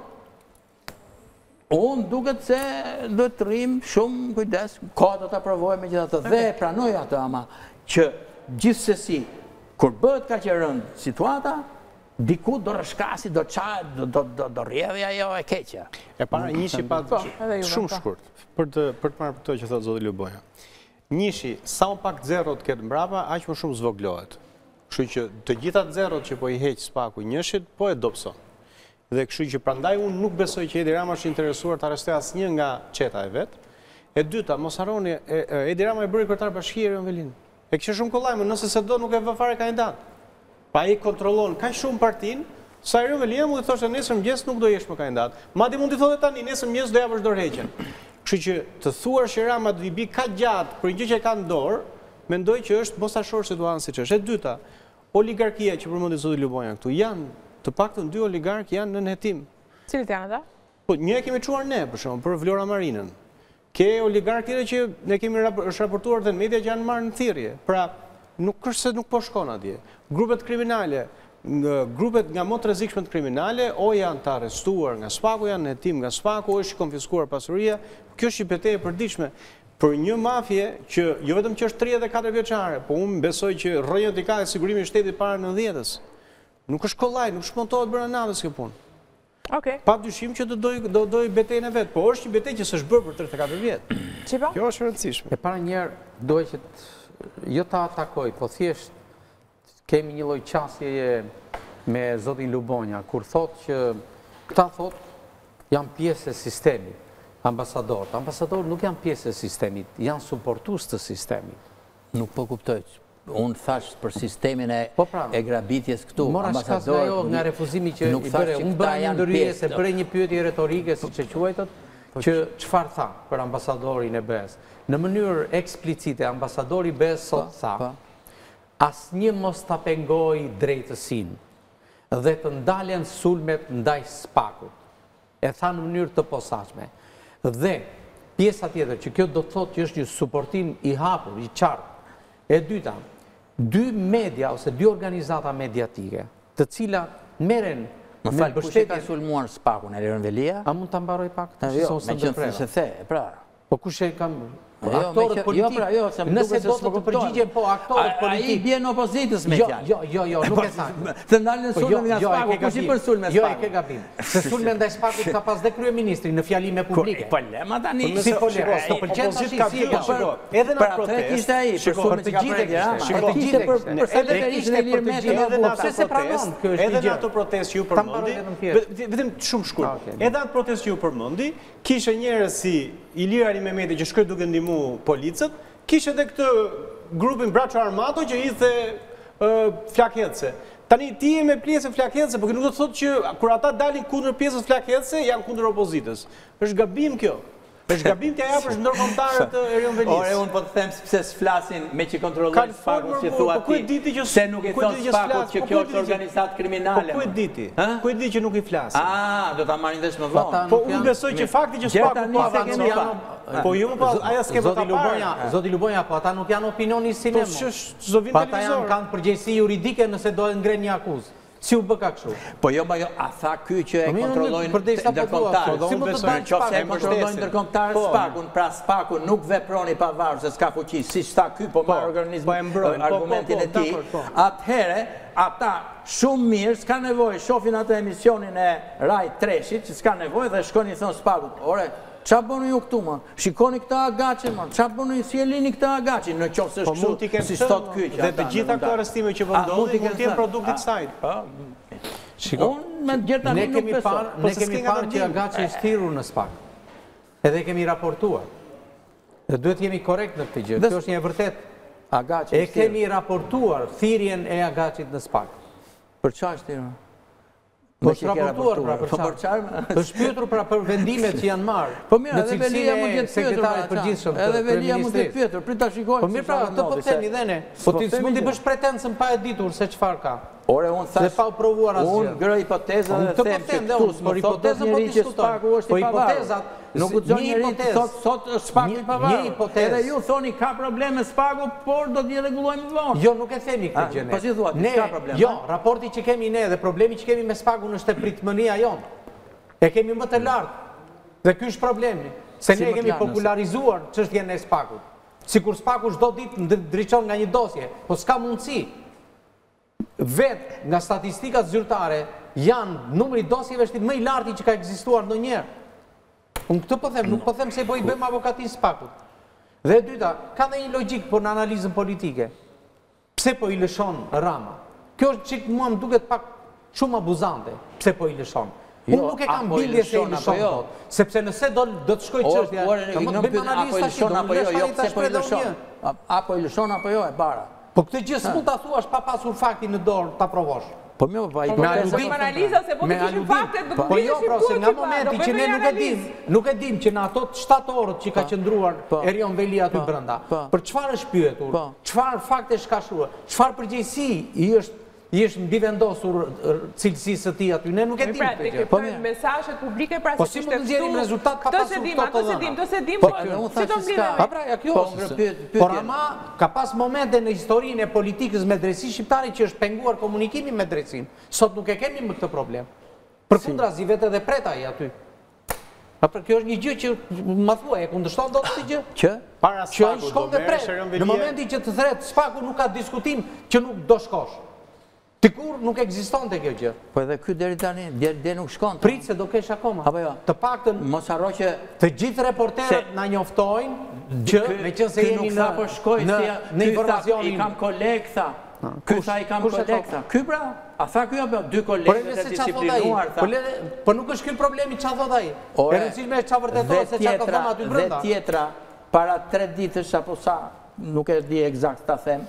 unë duket se do të rrim shumë kujdes, ka do të aprovoj me gjitha të dhe pranoj atë ama, që gjithsesi, kur bëhet ka që rëndë situata, diku do rëshkasi, do qajë, do rjedhja jo e keqja. E para njëshi pa shumë shkurt, për të marrë për të që thotë Zoti Luboja. Njëshi, sa më pak zerot këtë mbrapa, aq më shumë zvoglohet. Kështu që të gjitha zerot që po i heq Spaku njëshit, po e dopson. Dhe kështu që prandaj unë nuk besoj që Edi Rama është interesuar të arrestoj asnjë nga qeta e vet. E dyta, mos harroni, Edi Rama e bëri kryetar bashkie Erion Velin. E kishte shumë kollaj, më nëse se do nuk e vë fare kandidat. Pa ai kontrollon kaq shumë partinë, sa Erion Velin mund të thoshte nesër mëngjes nuk do jesh më kandidat. Madje mund të thotë tani nesër mëngjes do japësh dorëheqjen. Kështu që të thuar që Rama do i bi kaq gjatë për gjë që ka në dorë, mendoj që është mosashor situata siç është. E dyta, oligarkia që përmendi Zoti Luboja këtu janë të paktën dy oligark janë në hetim. Cilët janë ata? Po një e kemi çuar ne për shembull për Vlora Marinën. Ke oligark tjerë që ne kemi është raportuar dhe në media që janë marrë në thirrje. Pra, nuk është se nuk po shkon atje. Grupet kriminale, grupet nga më të rrezikshme të kriminale, o janë të arrestuar nga Spaku, janë në hetim nga Spaku, o është konfiskuar pasuria. Kjo është një betejë e përditshme për një mafje që jo vetëm që është tridhjetë e katër vjeçare, po unë besoj që rrënjët i ka e sigurimi i shtetit para nëntëdhjetës. Nuk është kollaj, nuk shmontohet bërë natës kjo punë. Okay. Pa dyshim që do doj, doj betejën e vetë, po është një betejë që s'është bërë për tridhjetë e katër vjet. Çipo? Kjo është e rëndësishme. E para njerë, doj që jo ta atakoj, po thjesht kemi një lloj qasjeje me zotin Lubonja, kur thot që këta thot janë pjesë e sistemit, ambasadorët. Ambasadorët nuk janë pjesë e sistemit, janë suportues të sistemit. Nuk po kuptoj. Unë thash për sistemin e, po pra, e grabitjes këtu. Mora shkas nga jo nga refuzimi që i bëre. Unë bëra një ndërhyrje se bëre një pyetje retorike, siç e quajtët, që çfarë tha për ambasadorin e B E S. Në mënyrë eksplicite, ambasadori B E S sot tha, asnjë mos ta pengoj drejtësinë dhe të ndalen sulmet ndaj Spakut. E tha në mënyrë të posaçme. Dhe pjesa tjetër që kjo do të thotë që është një suportim i hapur, i qartë. E dyta, dy media ose dy organizata mediatike, të cilat merren Më falë, kush e ka sulmuar Spakun, Erion Velia? A mund të mbaroj pak? Jo, me qënë se the, pra. Po kush e kam... Aktorët politikë, nëse do të përgjigje, po aktorët politikë. A i bje në opozitës me fjalë. Jo, jo, jo, nuk e thakë. Të ndalën sulmet nga Spaku, kush i për sulmet Spaku? Jo, e ke gabim. Se sulmet ndaj Spakut ka pas dhe kryeministri në fjalime publike. Po lema tani. Si po lema, s'to pëlqen tash si e ka bërë. Edhe në protestë. Kishte ai, për sulmet që ka bërë Rama. Për të gjithë për Sali Berishën e Ilir Metën. Edhe në ato protestë që ju përmendi, vetëm shumë shkurt. Edhe ato protestë që ju përmendi, kishte njerëz si Ilir Ali Mehmeti që shkoi duke ndihmu policët, kishte edhe këtë grupin Braccio Armato që ishte flakëtse. Tani ti je me pjesë flakëtse, por nuk do të thotë që kur ata dalin kundër pjesës flakëtse janë kundër opozitës. Është gabim kjo. Është gabim t'ja japësh ndërkombëtarët të Erion Velis. Ore, unë po të them pse s'flasin me që kontrollojnë Spakun që thua ti, që se nuk i thon Spakut që kjo është organizat kriminale. Po ku e diti? Ku e di që nuk i flasin? Ah, do ta marrin vesh më vonë. Po unë besoj që fakti që Spaku po avancon. Po ju po aja s'ke vota parë. Zoti Luboja, po ata nuk janë opinioni sinema. Po ç'është vin televizor. Ata janë kanë përgjegjësi juridike nëse do të ngrenë një akuzë. Si u bë ka kështu? Po jo, a tha ky që e kontrollojnë ndërkombëtarët. Si mund të bëjnë Qofse e kontrollojnë ndërkombëtarët Spakun, pra Spaku nuk veproni pavarur se s'ka fuqi, siç tha ky, po marr organizmin argumentin e tij. Atëherë, ata shumë mirë s'ka nevojë, shohin atë emisionin e Raj Treshit, që s'ka nevojë dhe shkoni thon Spakut, ore, qa bënu ju këtu, ma? Shikoni këta agacin, ma? Qa bënu ju si e lini këta agacin? Në qofë se shkështu, si stot kyqë. Dhe të gjitha këto arrestime që vëndodhi, mund t'jenë produktit sajt. Unë me gjitha një nuk besoj. Ne kemi parë që agacin është thirrur në Spak. Edhe kemi raportuar. Dhe duhet jemi korekt në këtë gjë. Kjo është një e vërtet. E kemi raportuar thirrjen e agacit në Spak. Për qa është thirrur? Po është raportuar pra për qarë, është shpytur pra për vendimet që janë marrë. Po mirë, edhe Velia mund jetë pyetur, edhe Velia mund jetë pyetur, prita shikojmë. Po mirë pra, të po themi dhe ne, po ti s'mund t'i bësh pretensën pa e ditur se çfarë ka. Ore, unë thash, dhe pa u provuar asgjë. Unë grë hipotezën dhe them që këtu s'më thot do njëri që Spaku është i pavarur. Nuk u thon njëri që thot sot është Spaku i pavarur. Edhe ju thoni ka probleme Spaku, por do t'i rregullojmë më vonë. Jo, nuk e themi këtë gjë ne. Po si thua, ka probleme? Jo, raporti që kemi ne dhe problemi që kemi me Spakun është e pritmënia jonë. E kemi më të lartë. Dhe ky është problemi. Se ne kemi popularizuar çështjen e Spakut. Sikur Spaku çdo ditë ndriçon nga një dosje, po s'ka mundësi. Vetë nga statistikat zyrtare janë numri dosjeve është më i lartë që ka ekzistuar ndonjëherë. Unë këtë po them, nuk po them se po i bëjmë avokatin Spakut. Dhe e dyta, ka dhe një logjik për në analizën politike. Pse po i lëshon Rama? Kjo është që mua më duket pak shumë abuzante. Pse po i lëshon? Unë nuk e kam bindje se i lëshon dot. Sepse nëse do të shkoj çështja, kam të bëjmë analizë tash, apo jo, jo pse po i lëshon. Apo i lëshon apo jo e para. Po këtë gjë s'mund ta thuash pa pasur faktin në dorë ta provosh. Po më pa i bëjmë analizë se po të kishim faktet do të Po jo, pra se nga momenti që ne nuk e dim, nuk e dim që në ato shtatë orët që ka qëndruar Erion Velia aty brenda, për çfarë është pyetur, çfarë fakte është kashruar, çfarë përgjegjësi i është i është mbi vendosur cilësisë së tij aty, ne nuk e dim këtë gjë. Po mesazhet publike pra se si mund të nxjerrim rezultat pa pasur këto të dhëna. To se dim, to se dim, po si do mbledhim? Pa pra, ja kjo është. Por ama ka pas momente në historinë e politikës me drejtësi shqiptare që është penguar komunikimi me drejtësinë. Sot nuk e kemi më këtë problem. Përkundrazi vetë edhe pret ai aty. Por kjo është një gjë që ma thuaj, e kundërshton dot këtë gjë? Që para Spakut do merresh në momentin që të thret Spaku nuk ka diskutim që nuk do shkosh. Dikur nuk ekzistonte kjo gjë. Po edhe ky deri tani, deri nuk shkon. Prit se do kesh akoma. Apo jo. Të paktën mos harro që të gjithë reporterët na njoftojnë që meqense jemi në po shkoj në në informacionin i kam koleg tha. Ky tha i kam koleg tha. Ky pra, a tha ky apo dy kolegë të disiplinuar tha. Po nuk është ky problemi çfarë thot ai. E rëndësishme është çfarë vërtetohet se çka ka thënë aty brenda. Dhe tjetra, para tre ditësh apo sa, nuk e di eksakt ta them.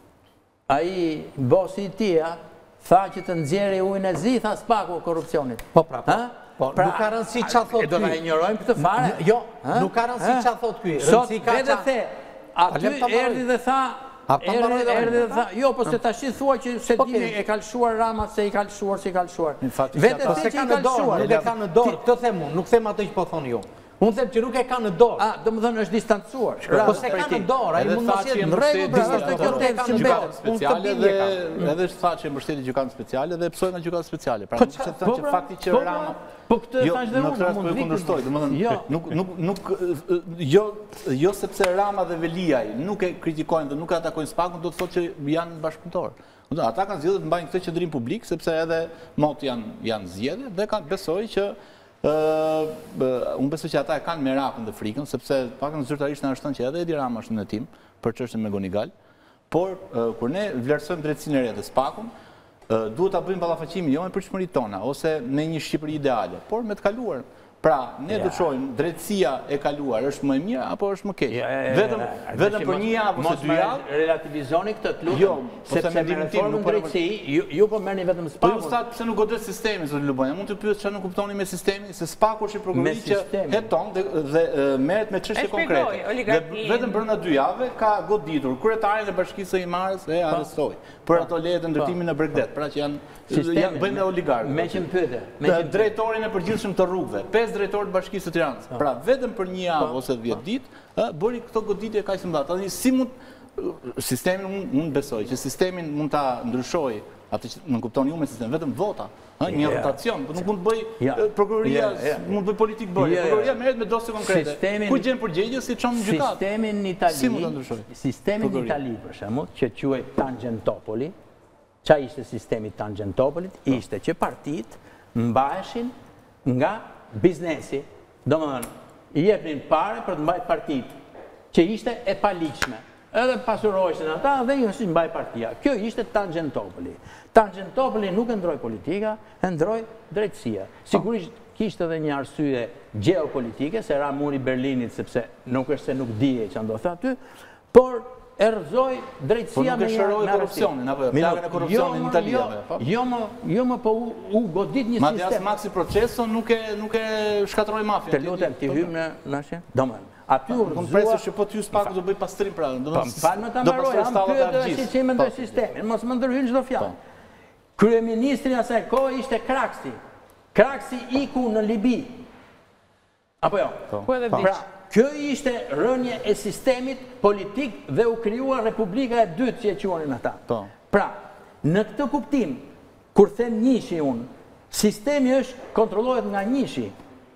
Ai bosi i tia tha që të nxjerrë ujin e zi, tha Spaku korrupsionit. Po pra, po. Nuk ka rëndësi çfarë thotë ky. Do ta injorojmë këtë fare? Jo, nuk ka rëndësi çfarë thotë ky. Rëndësi ka çfarë the. Aty erdhi dhe tha, erdhi dhe tha, jo, po se tash i thua që se dini e ka lëshuar Rama se i ka lëshuar, se i ka lëshuar. Vetë se ka në dorë, nuk e ka në dorë, këtë them unë, nuk them atë që po thoni ju. Unë them që nuk e ka në dorë. A, do më thënë është distancuar. Po se ka në dorë, ai mund mos jetë në rregull, pra është kjo temë që mbetet. Unë të bindje kam. Edhe është tha që mbështeti gjykatën speciale dhe psoi nga gjykata speciale. Pra nuk se tha që fakti që Rama po këtë thash dhe unë mund të kundërshtoj, domethënë nuk nuk nuk jo jo sepse Rama dhe Veliaj nuk e kritikojnë dhe nuk e atakojnë Spakun, do të thotë që janë bashkëpunëtor. Ata kanë zgjedhur të mbajnë këtë qendrim publik sepse edhe mot janë janë zgjedhje dhe kanë besoj që unë besoj që ata e kanë merakun dhe frikën, sepse pakën zyrtarisht në arreston që edhe Edi Rama është në tim për çështjen me Gonigal, por kur ne vlerësojmë drejtësinë e re të Spakun, duhet ta bëjmë ballafaqimin jo me përçmëritë tona ose me një Shqipëri ideale, por me të kaluar. Pra, ne do të shohim, drejtësia e kaluar është më e mirë apo është më keq? Vetëm vetëm për një javë ose dy javë. Relativizoni këtë të lutem. Jo, sepse me reformën drejtësi, ju po merrni vetëm Po spakun. ju sa pse nuk godet sistemi, zotë Lubonja? Mund të pyet çfarë nuk kuptoni me sistemin, se spaku është i prokurorit që heton dhe merret me çështje konkrete. Vetëm brenda dy javë ka goditur kryetarin e Bashkisë së Imarës e arrestoi për ato leje të ndërtimit në Bregdet, pra që janë bëjnë oligarkë. Me që më pyete. Drejtorin e përgjithshëm të rrugëve, pesë drejtorë të Bashkisë së Tiranës. Pra vetëm për një javë ose dhjetë ditë, bëri këto goditje kaq të mëdha. Tani si mund sistemin mund besoj që sistemin mund ta ndryshoj, atë që nuk kuptoni ju me sistem, vetëm vota, një rotacion, por nuk mund të bëj prokuroria, mund të bëj politikë bërje. Prokuroria merret me dosje konkrete. Ku gjen përgjigje si çon në gjykatë? Sistemin në Itali, sistemin në Itali për shembull, që quhet Tangentopoli, ç'a ishte sistemi i Tangentopolit, ishte që partitë mbaheshin nga biznesi, domethënë i jepnin parë për të mbajtur partitë, që ishte e paligjshme. Edhe pasuroheshin ata dhe ju si mbaj partia. Kjo ishte Tangentopoli. Tangentopoli nuk e ndroi politika, e ndroi drejtësia. Sigurisht kishte edhe një arsye gjeopolitike, se ra muri Berlinit sepse nuk është se nuk dije që ndodhte aty, por e rrëzoi drejtësia me korrupsionin apo plagën e korrupsionit në Itali. Jo më, jo më po u godit një sistem. Madje as Maxi Processo nuk e nuk e shkatroi mafian. Të lutem, ti hym në nashje. Domethënë, aty u rrëzua. Presë që po ty spaku do bëj pastrim pra, domethënë. Falë më ta mbaroj, jam pyetur si që mendoj sistemin, mos më ndërhyjnë çdo fjalë. Kryeministri asaj kohë ishte Kraksi. Kraksi iku në Libi. Apo jo? Po edhe pra, kjo ishte rënje e sistemit politik dhe u krijua Republika e dytë që e quanin ata. Pra, në këtë kuptim, kur them njëshi unë, sistemi është kontrollohet nga njëshi.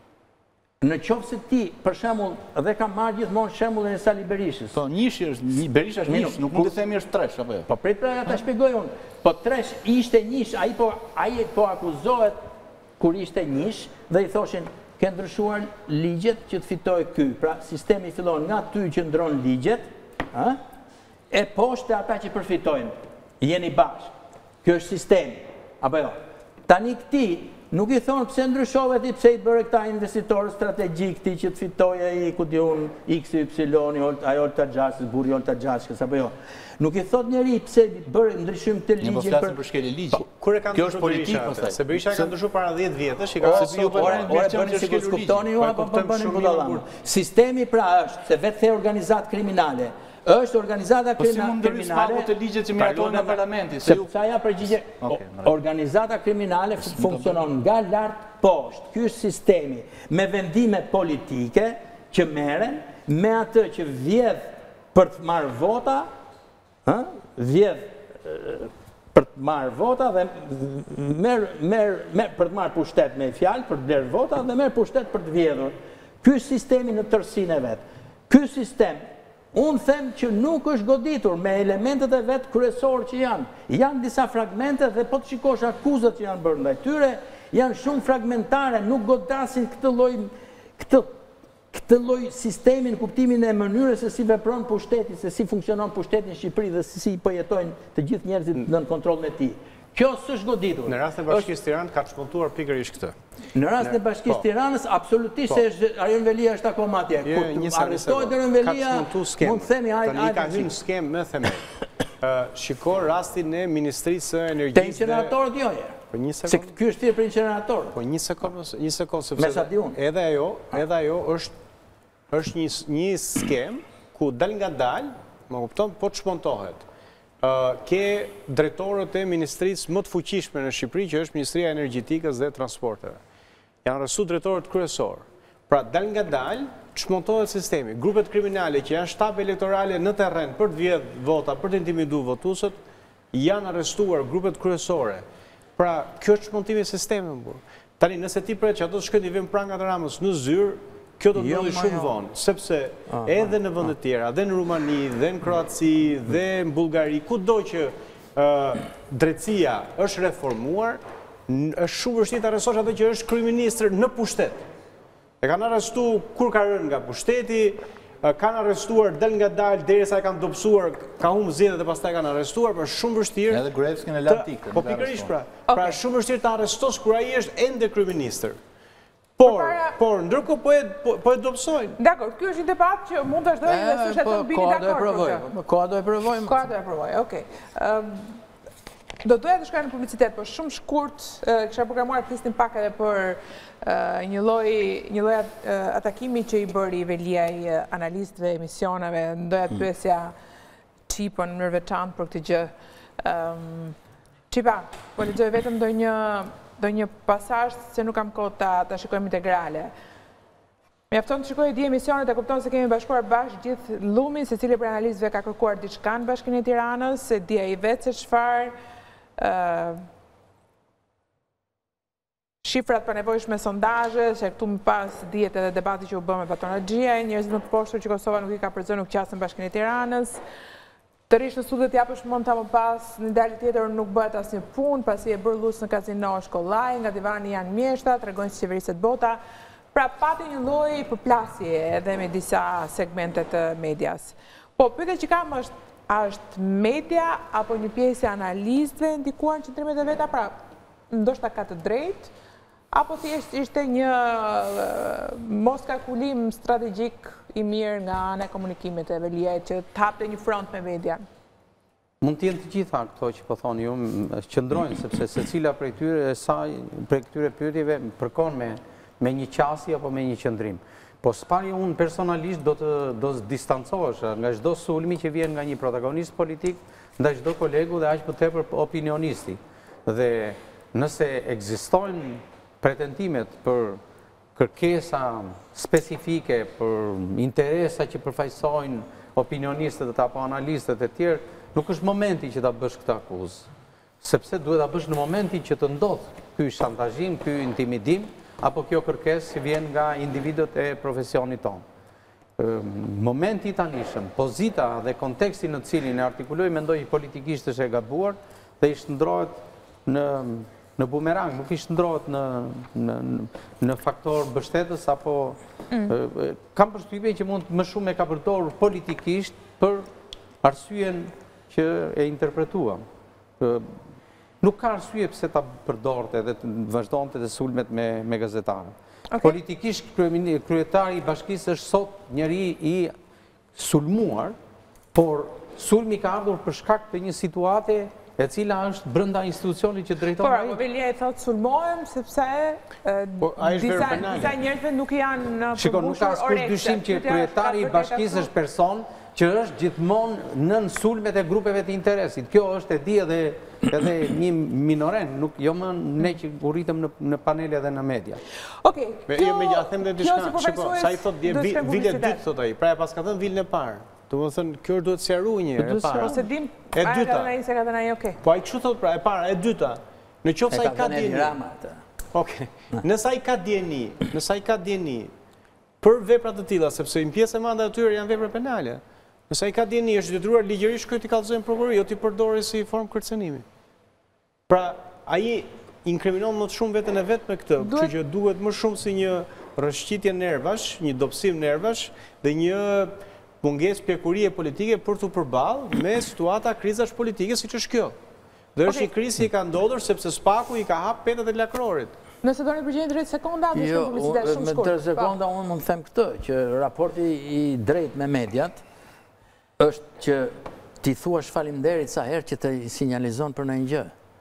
Në qoftë se ti, për shembull, dhe kam marrë gjithmonë shembullin e Sali Berishës. Po, njëshi është, Berisha është njësh, nuk mund të themi është tresh apo jo. Po prit pra ta shpjegoj unë. Po tresh ishte njësh, ai po ai po akuzohet kur ishte njësh dhe i thoshin ke ndryshuar ligjet që të fitoj ky. Pra, sistemi fillon nga ty që ndron ligjet, e poshtë ata që përfitojnë. Jeni bashkë. Kjo është sistemi. Apo jo. Tani këti, nuk i thonë pse ndryshove ti, pse i bërë këta investitorë strategjik ti që të fitoj e i ku di unë X Y, ajo të gjashkës, buri jo të gjashkës, apo jo. Nuk i thot njeri pse bërë ndryshim të ligjin. Një po flasim për shkelje ligji. Kjo është politikë pastaj. Se Berisha ka ndryshuar para dhjetë vjetësh, i ka se ju bëni si kur kuptoni ju apo bëni budallam. Sistemi pra është se vetë the organizatë kriminale. Është organizata kriminale. Po si mund ndryshuar spaku të ligjet që miratojnë nga parlamenti? Sepse ajo përgjigje. Organizata kriminale funksionon nga lart poshtë. Ky është sistemi me vendime politike që merren me atë që vjedh për të marrë vota, vjedh për të marrë vota dhe për të marrë pushtet me fjalë, për të blerë vota dhe merë pushtet për të vjedhur. Ky është sistemi në tërsinë e vetë. Ky sistem, unë them që nuk është goditur me elementet e vetë kryesor që janë. Janë disa fragmente dhe po të shikosh akuzat që janë bërë ndaj tyre, janë shumë fragmentare, nuk godasin këtë lloj këtë këtë lloj sistemi në kuptimin e mënyrës se si vepron pushteti, se si funksionon pushteti në Shqipëri dhe si po jetojnë të gjithë njerëzit nën kontrollin e tij. Kjo s'është goditur. Në rastin e Bashkisë Tiranës ka çmontuar pikërisht këtë. Në rastin e Bashkisë Tiranës absolutisht se Arion Velia është akoma atje. Kur arrestohet Arion Velia, mund të themi hajde hajde. Ka hyrë në skem me themel. Shiko rastin e Ministrisë së Energjisë. Te incineratorët jo. Po një sekond. Se ky është thirrje për incinerator. Po një sekond, një sekond sepse edhe ajo, edhe ajo është është një një skem ku dal nga dal, më kupton, po të shmontohet. Ke drejtorët e ministrisë më të fuqishme në Shqipëri, që është Ministria e Energjetikës dhe Transporteve. Janë arrestuar drejtorët kryesorë. Pra dal nga dal, shmontohet sistemi. Grupet kriminale që janë shtabe elektorale në terren për të vjedh vota, për të intimiduar votuesët, janë arrestuar grupet kryesore. Pra kjo është shmontimi i sistemit. Tani nëse ti pret që ato të shkojnë vim pranë nga Ramës në zyrë, kjo do të ndodhi shumë vonë, sepse edhe në vende të tjera, dhe në Rumani, dhe në Kroaci, dhe në Bullgari, kudo që drejtësia është reformuar, është shumë vështirë të arrestosh atë që është kryeministër në pushtet. E kanë arrestuar kur ka rënë nga pushteti, kanë arrestuar del nga dalë derisa e kanë dobësuar, ka humbë zgjedhjet dhe pastaj kanë arrestuar, por shumë vështirë. Edhe Gruevskin e lan tikën. Po pikërisht pra. Pra shumë vështirë të arrestosh kur ai është ende kryeministër. Por, por, ndërkohë po e po e dobësojnë. Dakor, ky është një debat që mund të vazhdojë dhe s'është të bini dakord për këtë. Koha do e provojmë. Koha do e provojë, okej. Do doja të shkoj në publicitet, por shumë shkurt, kisha programuar të flisnim pak edhe për një lloj një lloj atakimi që i bëri Veliaj analistëve, emisioneve, ndoja të pyesja Çipën në veçantë për këtë gjë. Çipa, po lexoj vetëm ndonjë do një pasazh se nuk kam kohë ta, ta shikojmë integrale. Mjafton të shikoj di emisionet e kupton se kemi bashkuar bashkë gjithë lumin, se cili për analistëve ka kërkuar diçka në Bashkinë e Tiranës, se dia i vetë se çfarë uh, shifrat për nevojshme sondazhe, se këtu më pas dihet edhe debati që u bë me patologjia, njerëzit më të poshtur që Kosova nuk i ka përzënë nuk qasën Bashkinë e Tiranës. Të rish në studiet japësh mund ta më pas, në dali tjetër nuk bëhet asnjë punë, pasi e bërë lusë në kazino shkollaj, nga divani janë mjeshta, tregojnë si qeveriset bota. Pra pati një lloj përplasje edhe me disa segmente të medias. Po, pyetja që kam është, a është media apo një pjesë e analistëve ndikuar në qendrimet e veta, pra ndoshta ka të drejtë, apo thjesht ishte një mos kalkulim strategjik i mirë nga ana e komunikimit e Veliajt që të hapte një front me media? Mund të jenë të gjitha këto që po thoni ju, qëndrojnë, sepse secila prej tyre saj, prej këtyre pyetjeve përkon me me një qasje apo me një qëndrim. Po s'pari unë personalisht do të do të distancohesh nga çdo sulmi që vjen nga një protagonist politik, ndaj çdo kolegu dhe aq më tepër opinionisti. Dhe nëse ekzistojnë pretendimet për kërkesa specifike, për interesa që përfaqësojnë opinionistët apo analistët e tjerë, nuk është momenti që ta bësh këtë akuzë. Sepse duhet ta bësh në momentin që të ndodh ky shantazhim, ky intimidim, apo kjo kërkesë që vjen nga individët e profesionit tonë. Momenti i tanishëm, pozita dhe konteksti në cilin e artikuloj, mendoj politikisht është e gabuar dhe i shndrohet në në bumerang, nuk i shndrohet në në në faktor mbështetës apo mm. kam përshtypjen që mund më shumë e ka përdorur politikisht për arsyen që e interpretuam. Nuk ka arsye pse ta përdorte dhe të vazhdonte të sulmet me me gazetarët. Okay. Politikisht kryetari i bashkisë është sot njëri i sulmuar, por sulmi ka ardhur për shkak të një situate e cila është brenda institucionit që drejton ai. Por, Veliaj thotë sulmohem sepse disa disa njerëzve nuk janë në përmbushur. Shikon, nuk ka askush dyshim që kryetari i bashkisë është person që është gjithmonë nën sulmet e grupeve të interesit. Kjo është e di edhe edhe një minoren, nuk jo më ne që u rritëm në në panele dhe në media. Okej. Jo me ja them edhe diçka. Shikoj, sa i thotë dje vile dytë thotë ai. Pra e paska thënë vilën e parë. Do të thënë kjo duhet sqaruar një herë e para. Ose dim e dyta. Ai se ka thënë ai, okay. Po ai kështu thotë pra e para, e dyta. Në qoftë sa i ka dieni. Okej. Nëse ai ka dieni, nëse ai ka dieni për vepra të tilla, sepse një pjesë e madhe atyre janë vepra penale. Nëse ai ka dieni, është detyruar ligjërisht këtë të kallëzojnë prokurori, jo ti përdori si formë kërcënimi. Pra, ai inkriminon më shumë veten e vet me këtë, kështu që duhet më shumë si një rrëshqitje nervash, një dobësim nervash dhe një mungesë pjekurie politike për të përballë me situata krizash politike siç është kjo. Dhe është një krizë që i ka ndodhur sepse Spaku i ka hap petat e lakrorit. Nëse doni përgjigje drejt sekonda, do të shkojmë publicitet shumë shkurt. Me tre sekonda unë mund të them këtë, që raporti i drejt me mediat është që ti thuash faleminderit sa herë që të sinjalizon për ndonjë gjë.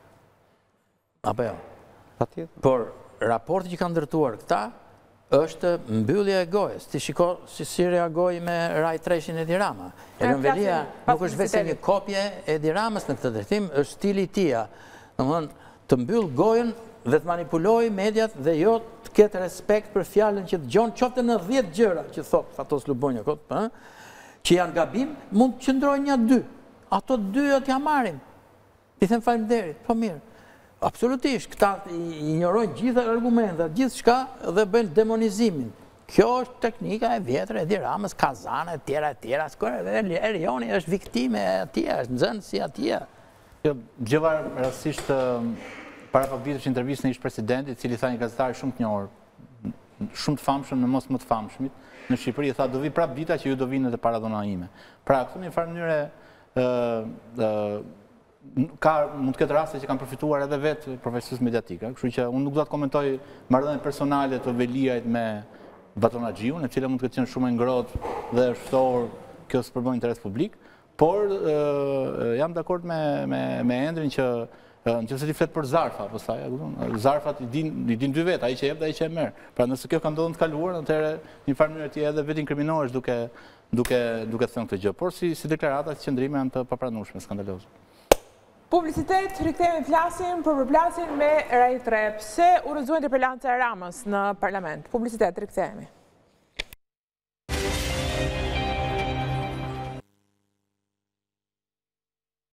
Apo jo? Patjetër. Por raporti që kanë ndërtuar këta është mbyllja e gojës. Ti shiko si si reagoi me Raj Treshin e Edi Rama. Erion Velia nuk është vetëm një kopje e Edi Ramës në këtë drejtim, është stili i tij. Domthonë, të mbyll gojën dhe të manipulojë mediat dhe jo të ketë respekt për fjalën që dëgjon, qoftë në dhjetë gjëra që thot Fatos Lubonja kot, ë, që janë gabim, mund të qëndrojnë një dy. Ato dy atë ja marrin. I them faleminderit, po mirë. Absolutisht, këta injorojnë gjitha argumentat, gjithë shka dhe bëjnë demonizimin. Kjo është teknika e vjetër e Edi Ramës, Kazane, e tjera, e tjera. Erioni është viktime e atje, është nxënës si atje. Gjëva rastisht para pak vitesh intervistë në ish presidenti, i cili tha një gazetar shumë të njohur, shumë të famshëm në mos më të famshmit, në Shqipëri tha do vi prap vita që ju do vini edhe para dhona ime. Pra, këtu në një farë mënyrë ka mund të ketë raste që kanë përfituar edhe vetë profesionist mediatik, kështu që unë nuk do të komentoj marrëdhënien personale të Veliajt me Batonaxhiun, e cila mund të ketë qenë shumë e ngrohtë dhe është ftohur kjo së përbën interes publik, por jam dakord me me me Endrin që nëse ti flet për Zarfa, po sa, Zarfat i din i din dy vet, ai që jep dhe ai që e merr. Pra nëse kjo ka ndodhur të kaluar, atëherë në një farë mënyrë ti edhe vetë inkriminohesh duke duke duke thënë këtë gjë, por si si deklarata si qendrime janë të papranueshme, skandaloze. Publicitet, rikthehemi flasim për përplasjen me Rai tre. Pse u rrëzuar interpelanca e Ramës në parlament? Publicitet, rikthehemi.